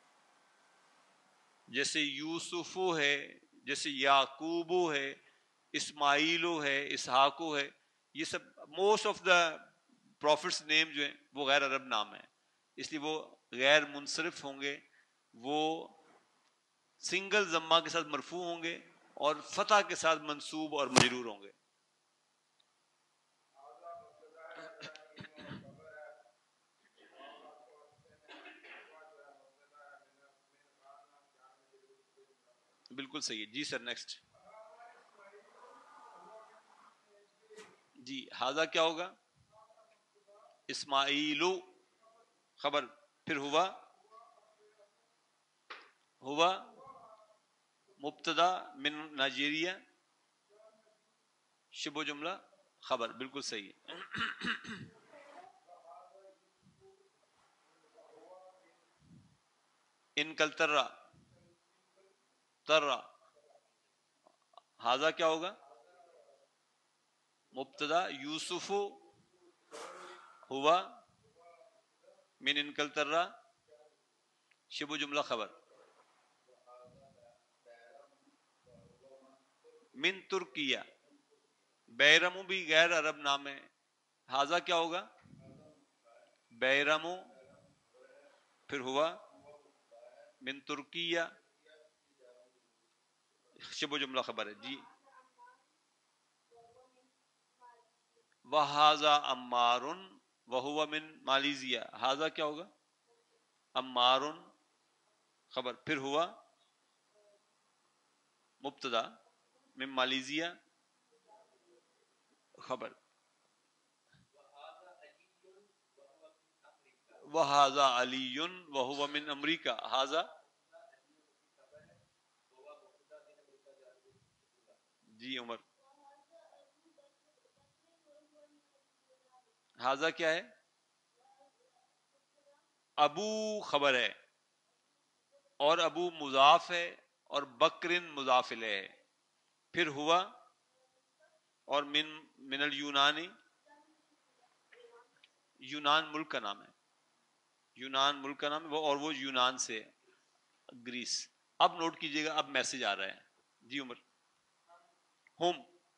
جیسے یوسفو ہے، جیسے یعقوبو ہے، اسماعیلو ہے، اسحاقو ہے. یہ سب most of the prophets name جو ہیں وہ غیر عرب نام ہیں، اس لیے وہ غیر منصرف ہوں گے. وہ سنگل ضمہ کے ساتھ مرفوع ہوں گے اور فتح کے ساتھ منصوب اور مجرور ہوں گے. بالکل صحیح. جی سر نیکسٹ. جی حاذا کیا ہوگا؟ اسماعیلو خبر. پھر ہوا مبتدا من نائجیریا شبہ جملہ خبر. بالکل صحیح. انکل ترا، ترا. حاذا کیا ہوگا؟ مبتدا یوسف ہوا من انکل ترا شبہ جملہ خبر. من ترکیہ، بیرمو بھی غیر عرب نام ہے. حاذا کیا ہوگا؟ بیرمو پھر ہوا من ترکیہ شبہ جملہ خبر ہے. جی. وحاذا عمار وہو من مالیزیا. حاذا کیا ہوگا؟ عمار خبر. پھر ہوا مبتدا من مالیزیا خبر. وحاذا علی وہو من امریکہ. حاذا جی عمر. حاذا کیا ہے؟ ابو خبر ہے. اور ابو مضاف ہے اور بکرن مضاف الیہ ہے. پھر ہوا اور من اليونانی، یونان ملک کا نام ہے، یونان ملک کا نام ہے وہ، اور وہ یونان سے گریس. اب نوٹ کیجئے گا، اب میسج آ رہا ہے. جی عمر. ہم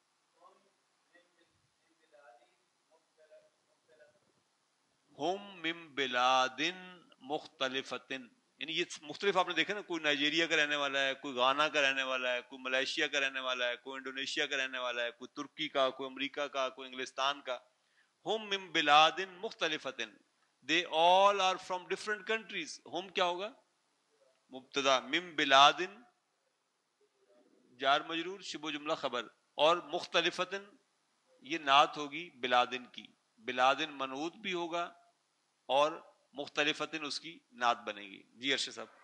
من بلاد مختلفۃ، یعنی یہ مختلف آپ نے دیکھا نا، کوئی نائجیریا کا رہنے والا ہے، کوئی غانا کا رہنے والا ہے، کوئی ملائیشیا کا رہنے والا ہے، کوئی انڈونیشیا کا رہنے والا ہے، کوئی ترکی کا، کوئی امریکہ کا، کوئی انگلستان کا. ہم من بلاد مختلفۃ، they all are from different countries. ہم کیا ہوگا؟ مبتدا. من بلاد جار مجرور، شبہ جملہ خبر. اور مختلفۃ یہ نعت ہوگی بلادن کی. بلادن منعوت بھی ہوگا اور مختلفۃ اس کی نعت بنے گی. جی ارشد صاحب.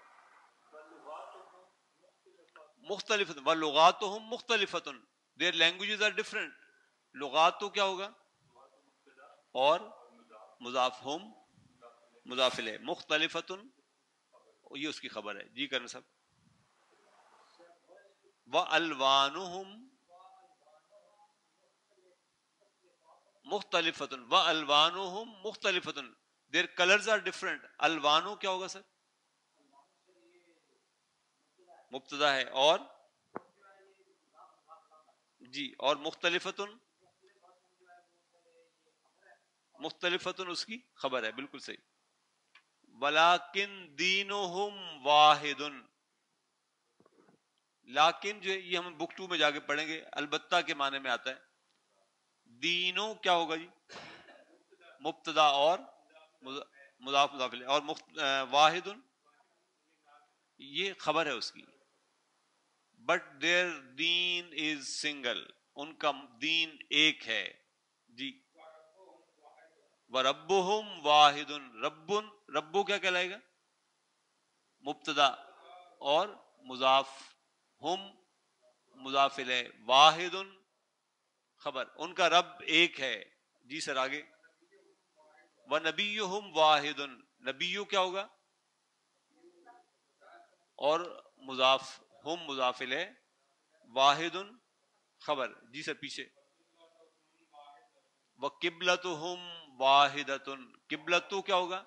مختلف ولغاتہم مختلفۃ، their languages are different. لغات تو کیا ہوگا؟ اور مضاف، ہم مضاف الیہ، مختلفۃ یہ اس کی خبر ہے. جی کرنا صاحب. وَأَلْوَانُهُمْ مختلفۃ، وَأَلْوَانُهُمْ مختلفۃ، their colors are different. الوانو کیا ہوگا سر؟ مبتدا ہے، اور جی، اور مختلفۃ، مختلفۃ اس کی خبر ہے. بالکل صحیح. وَلَٰكِن دِينُهُمْ وَاحِدٌ، لیکن جو ہے یہ ہم بک 2 میں جا کے پڑھیں گے، البتہ کے معنی میں آتا ہے. دینوں کیا ہوگا جی؟ مبتدا اور مضاف مضاف الیہ، اور واحد یہ خبر ہے اس کی. بٹ دیئر دین از سنگل، ان کا دین ایک ہے. جی. وَرَبُّهُمْ وَاحِدٌ، ربو کیا کہلائے گا؟ مبتدا اور مضاف، ہم مضاف الیہ، واحد خبر. ان کا رب ایک ہے. جی سر آگے. وَنَبِيُّهُمْ وَاحِدٌ، نبیو کیا ہوگا؟ اور مضاف، ہم مضاف الیہ، واحد خبر. جی سر پیچھے. وَقِبْلَتُهُمْ وَاحِدَةٌ، قبلتو کیا ہوگا؟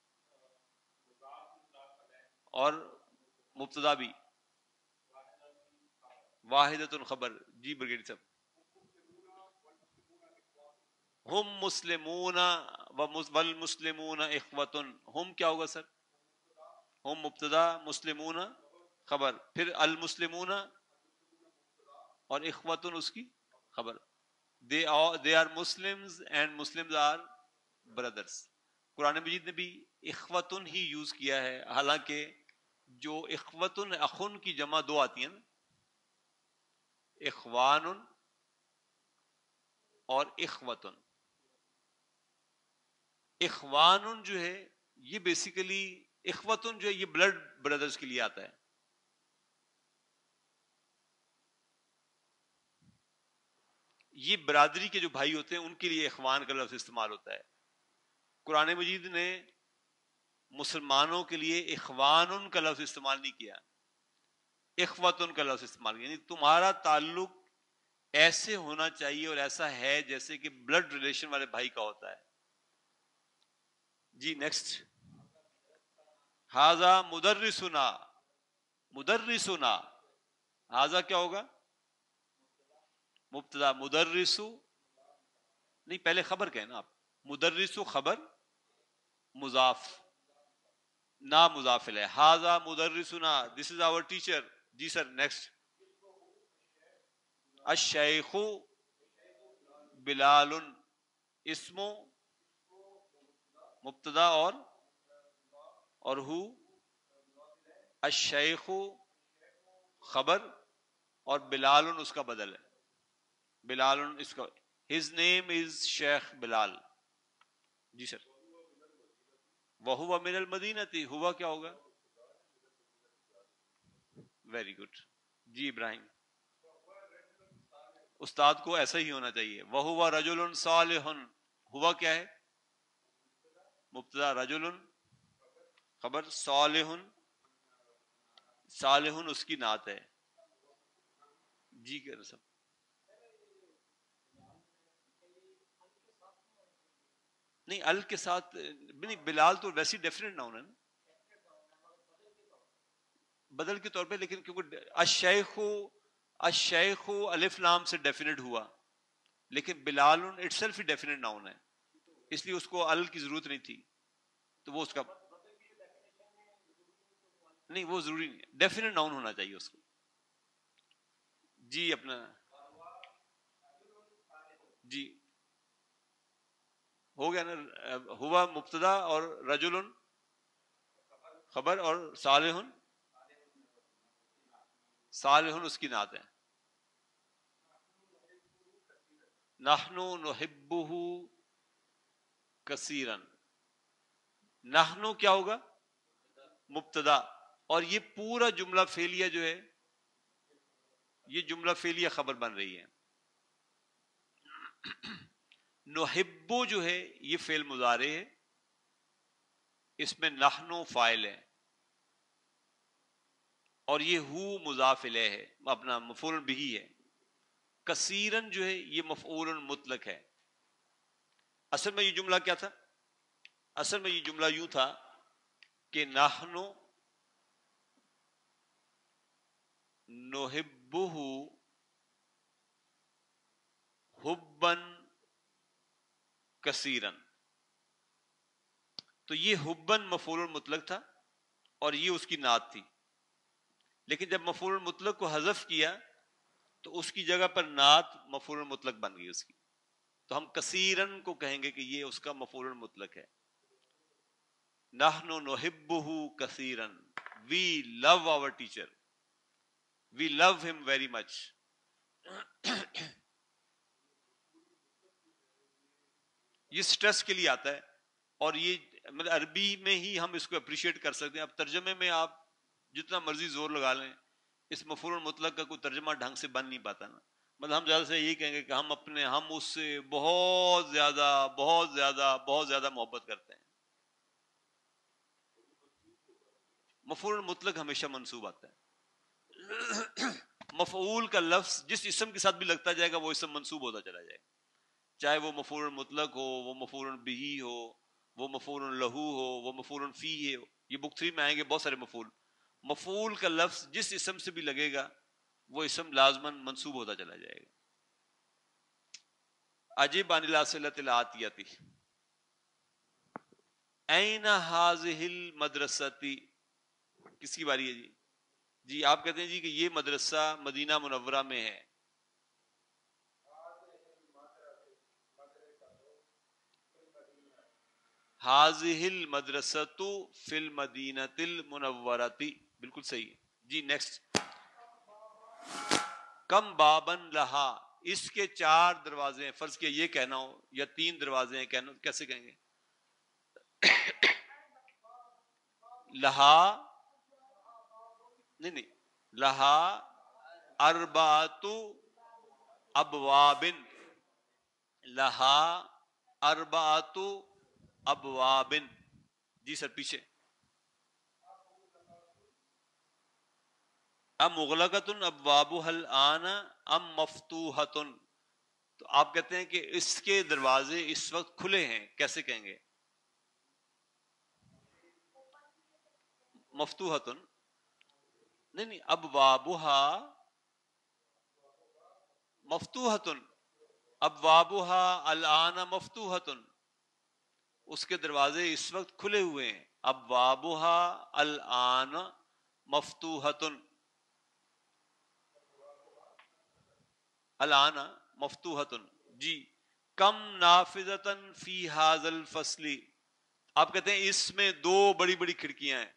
اور مبتدا بھی، واحدۃ خبر. جی بریگیڈی صاحب. ہم مسلمون والمسلمون اخوۃ، ہم کیا ہوگا سر؟ ہم مبتدا، مسلمون خبر. پھر المسلمون اور اخوۃ اس کی خبر. they are Muslims and Muslims are brothers. قرآن مجید نے بھی اخوتن ہی یوز کیا ہے، حالانکہ جو اخوتن، اخن کی جمع دو آتی ہیں نا، اخوان اور اخوتن. اخوان جو ہے یہ بیسیکلی، اخوتن جو ہے یہ بلڈ بردرز کے لیے آتا ہے. یہ برادری کے جو بھائی ہوتے ہیں ان کے لیے اخوان کا لفظ استعمال ہوتا ہے. قرآن مجید نے مسلمانوں کے لیے اخوان کا لفظ استعمال نہیں کیا، اخوتن کا لفظ استعمال کیا. یعنی تمہارا تعلق ایسے ہونا چاہیے اور ایسا ہے جیسے کہ بلڈ ریلیشن والے بھائی کا ہوتا ہے. جی نیکسٹ. ہاذا مدرسنا، مدرسنا، ہاذا کیا ہوگا؟ مبتدا. مدرسو نہیں، پہلے خبر کہیں نا آپ. مدرسو خبر، مضاف نا مضاف الیہ. ہاذا مدرسنا، دس is our teacher. G sir next. الشیخ بلال، اسم مبتدا اور ہو. الشیخ خبر اور بلال اس کا بدل ہے. بلال اس کا، his name is شیخ بلال. جی سر. وَهُوَ مِنَ الْمَدِينَةِ، ہوا کیا ہوگا؟ Very good. جی ابراہیم. استاد کو ایسا ہی ہونا چاہیے. وَهُوَ رَجُلٌ صَالِحٌ، ہوا کیا ہے؟ مبتدا، رجل خبر، صالح صالح اس کی نعت ہے. جی کہہ رہے سب نہیں ال کے ساتھ نہیں. بلال تو ویسی ڈیفینیٹ ناؤن ہے نا بدل کے طور پہ, لیکن کیونکہ الشیخ الف لام سے ڈیفینیٹ ہوا, لیکن بلال اٹ سیلف ہی ڈیفینیٹ ناؤن ہے, اس لیے اس کو ال کی ضرورت نہیں تھی. تو وہ اس کا نہیں, وہ ضروری نہیں, ڈیفینیٹ ناؤن ہونا چاہیے اس کو. جی اپنا جی ہو گیا نا, ہوا مبتدا اور رجل خبر اور صالح اس کی نعت ہے. نحن نحبہ کثیرا, نحن کیا ہوگا مبتدا, اور یہ پورا جملہ فعلیہ جو ہے یہ جملہ فعلیہ خبر بن رہی ہے. نحبو جو ہے یہ فعل مضارع ہے, اس میں نحن فاعل ہے, اور یہ ہو مضاف الیہ ہے, اپنا مفعول بہ ہے. کثیرن جو ہے یہ مفعول مطلق ہے. اصل میں یہ جملہ کیا تھا؟ اصل میں یہ جملہ یوں تھا کہ نحن نحبہ حبا کثیرن. تو یہ حبن مفعول مطلق تھا اور یہ اس کی نعت تھی, لیکن جب مفعول مطلق کو حذف کیا تو اس کی جگہ پر نعت مفعول مطلق بن گئی اس کی. تو ہم کثیرن کو کہیں گے کہ یہ اس کا مفعول مطلق ہے. نحن نحبہ کثیرن, we love our teacher, we love him very much. یہ سٹریس کے لیے آتا ہے, اور یہ مطلب عربی میں ہی ہم اس کو اپریشیٹ کر سکتے ہیں. اب ترجمے میں آپ جتنا مرضی زور لگا لیں, اس مفعول مطلق کا کوئی ترجمہ ڈھنگ سے بن نہیں پاتا نا. مطلب ہم زیادہ سے یہی کہیں گے کہ ہم اس سے بہت زیادہ بہت زیادہ بہت زیادہ محبت کرتے ہیں. مفعول مطلق ہمیشہ منصوب آتا ہے. مفعول کا لفظ جس اسم کے ساتھ بھی لگتا جائے گا وہ اسم منصوب ہوتا چلا جائے گا, چاہے وہ مفعول مطلق ہو, وہ مفعول بہ ہو, وہ مفعول لہو ہو, وہ مفعول فیہ ہو. یہ بک 3 میں آئیں گے بہت سارے مفعول کا لفظ جس اسم سے بھی لگے گا وہ اسم لازماً منصوب ہوتا چلا جائے گا. عجیب عن الاسئلۃ الآتیۃ این ھذہ المدرسۃ, کس کی باری ہے جی؟ جی آپ کہتے ہیں جی کہ یہ مدرسہ مدینہ منورہ میں ہے. ھذہ المدرسۃ فی المدینہ المنورہ, بالکل صحیح ہے جی. نیکسٹ. کم بابن لہا, اس کے 4 دروازے ہیں. فرض کیا یہ کہنا ہو یا 3 دروازے ہیں, کہنا کیسے کہیں گے؟ لہا نہیں لہا اربعۃ ابواب, لہا اربعۃ ابواب. جی سر پیچھے. ام مغلقۃ ابوابها الآن ام مفتوحۃ, تو آپ کہتے ہیں کہ اس کے دروازے اس وقت کھلے ہیں, کیسے کہیں گے؟ مفتوحۃ نہیں ابوابها مفتوحۃ, ابوابها الآن مفتوحۃ, اس کے دروازے اس وقت کھلے ہوئے ہیں. ابوابها الآن مفتوحۃ, الآن مفتوحۃ. جی. کم نافذۃ فی ھذا الفصل, آپ کہتے ہیں اس میں 2 بڑی بڑی کھڑکیاں ہیں.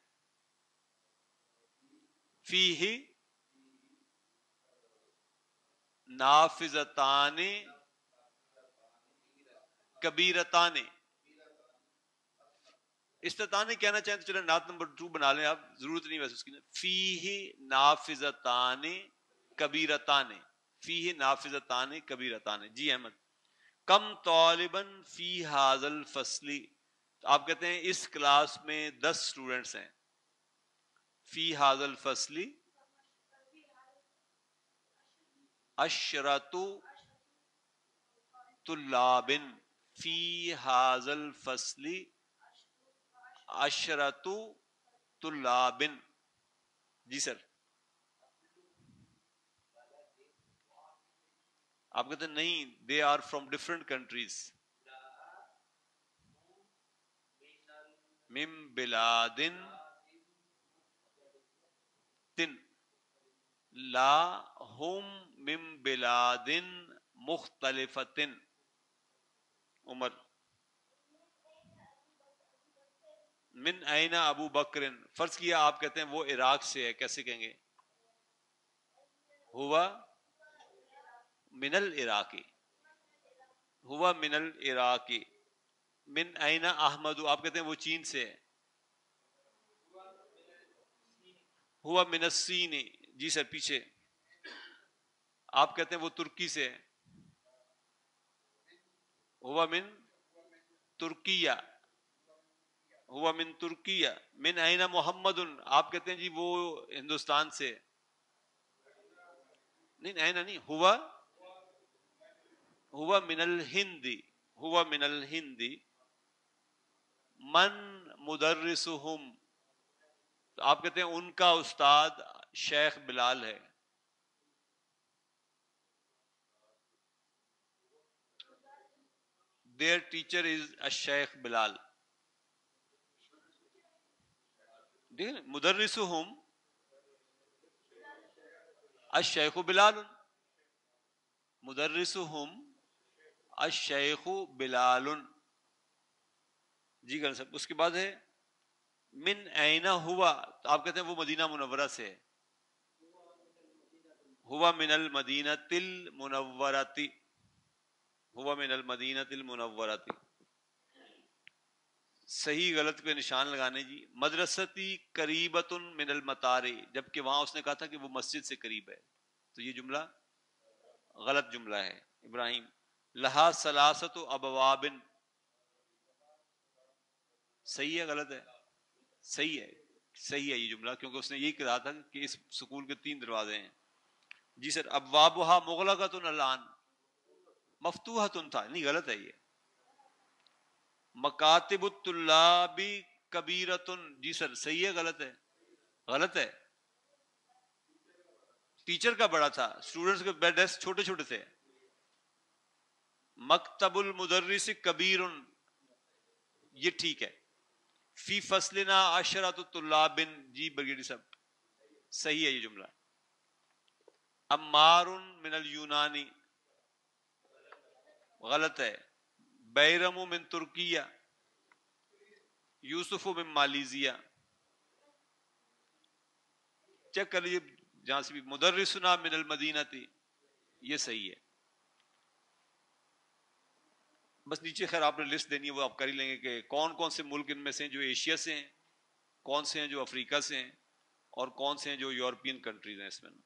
فیہ نافذتان کبیرتان. استطاعت کہنا چاہیں تو چلیں نعت نمبر 2 بنا لیں آپ, ضرورت نہیں ویسے اس کی. فیہ نافذتان کبیرتان, فیہ نافذتان کبیرتان. جی احمد. کم طالبا فی ھذا الفصل, تو آپ کہتے ہیں اس کلاس میں 10 اسٹوڈنٹس ہیں. فی ھذا الفصل عشرۃ طلاب، فی ھذا الفصل عشرۃ طلاب. جی سر. آپ کہتے ہیں نہیں، they are from different countries. من بلاد تن، لا ہم من بلاد مختلفۃ. عمر. من این ابو بکر، فرض کیا آپ کہتے ہیں وہ عراق سے ہے، کیسے کہیں گے؟ ہوا من العراقی، ہوا من العراقی. من این احمد، آپ کہتے ہیں وہ چین سے ہے، ہوا من الصین. جی سر پیچھے. آپ کہتے ہیں وہ ترکی سے ہے، ہوا من ترکیہ، ہوا من ترکیہ. من این محمد، آپ کہتے ہیں جی وہ ہندوستان سے. نہیں اینا نہیں، ہوا من الہند، ہوا من الہند. من مدرسہم، تو آپ کہتے ہیں ان کا استاد شیخ بلال ہے. Their teacher is الشیخ بلال. دیکھیں مدرسہم الشیخ بلال، مدرسہم الشیخ بلال. جی صاحب. اس کے بعد ہے من این ہوا، تو آپ کہتے ہیں وہ مدینہ منورہ سے ہے، ہوا من المدینۃ المنورۃ، ہوا من المدینۃ المنورۃ. صحیح غلط پہ نشان لگانے. جی مدرستی قریبۃ من المطار، جبکہ وہاں اس نے کہا تھا کہ وہ مسجد سے قریب ہے، تو یہ جملہ غلط جملہ ہے. ابراہیم. لہا ثلاثۃ ابواب، صحیح ہے غلط ہے؟ صحیح ہے، صحیح ہے یہ جملہ، کیونکہ اس نے یہی کہا تھا کہ اس سکول کے 3 دروازے ہیں. جی سر. ابوابها مغلقۃ الان، مفتوحۃ تھا، نہیں غلط ہے یہ. مکاتب الطلاب کبیرۃ، جی سر صحیح ہے غلط ہے؟ غلط ہے. ٹیچر کا بڑا تھا، اسٹوڈنٹس کے ڈیسک چھوٹے چھوٹے تھے. مکتب المدرس کبیر، یہ ٹھیک ہے. فی فصلنا عشرۃ طلاب، جی برگیڈی صاحب صحیح ہے یہ جملہ. عمار من الیونانی، غلط ہے. بیرم من ترکیہ، یوسف من مالیزیا. چیک کر لیجیے جہاں سے بھی. مدرسنا من المدینہ تھی، یہ صحیح ہے. بس نیچے خیر آپ نے لسٹ دینی ہے، وہ آپ کر ہی لیں گے کہ کون کون سے ملک ان میں سے ہیں جو ایشیا سے ہیں، کون سے ہیں جو افریقہ سے ہیں، اور کون سے ہیں جو یورپین کنٹریز ہیں اس میں.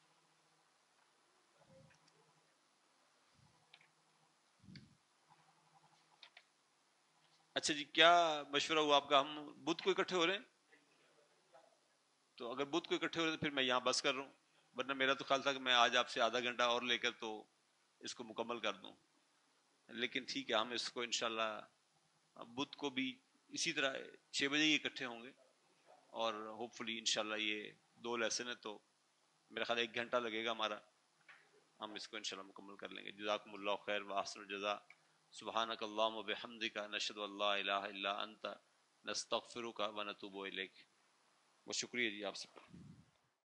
اچھا جی، کیا مشورہ ہوا آپ کا؟ ہم بدھ کو اکٹھے ہو رہے ہیں؟ تو اگر بدھ کو اکٹھے ہو رہے ہیں تو پھر میں یہاں بس کر رہا ہوں، ورنہ میرا تو خیال تھا کہ میں آج آپ سے آدھا گھنٹہ اور لے کر تو اس کو مکمل کر دوں. لیکن ٹھیک ہے، ہم اس کو انشاءاللہ بدھ کو بھی اسی طرح 6 بجے ہی اکٹھے ہوں گے، اور ہوپ فلی انشاءاللہ یہ 2 لیسن ہے تو میرا خیال 1 گھنٹہ لگے گا ہمارا، ہم اس کو انشاءاللہ مکمل کر لیں گے. جزاکم اللہ خیر واحسن الجزاء. سبحانک اللہم وبحمدک، نشہد ان لا الہ الا انت، نستغفرک ونتوب الیک. بہت شکریہ جی آپ سب کا.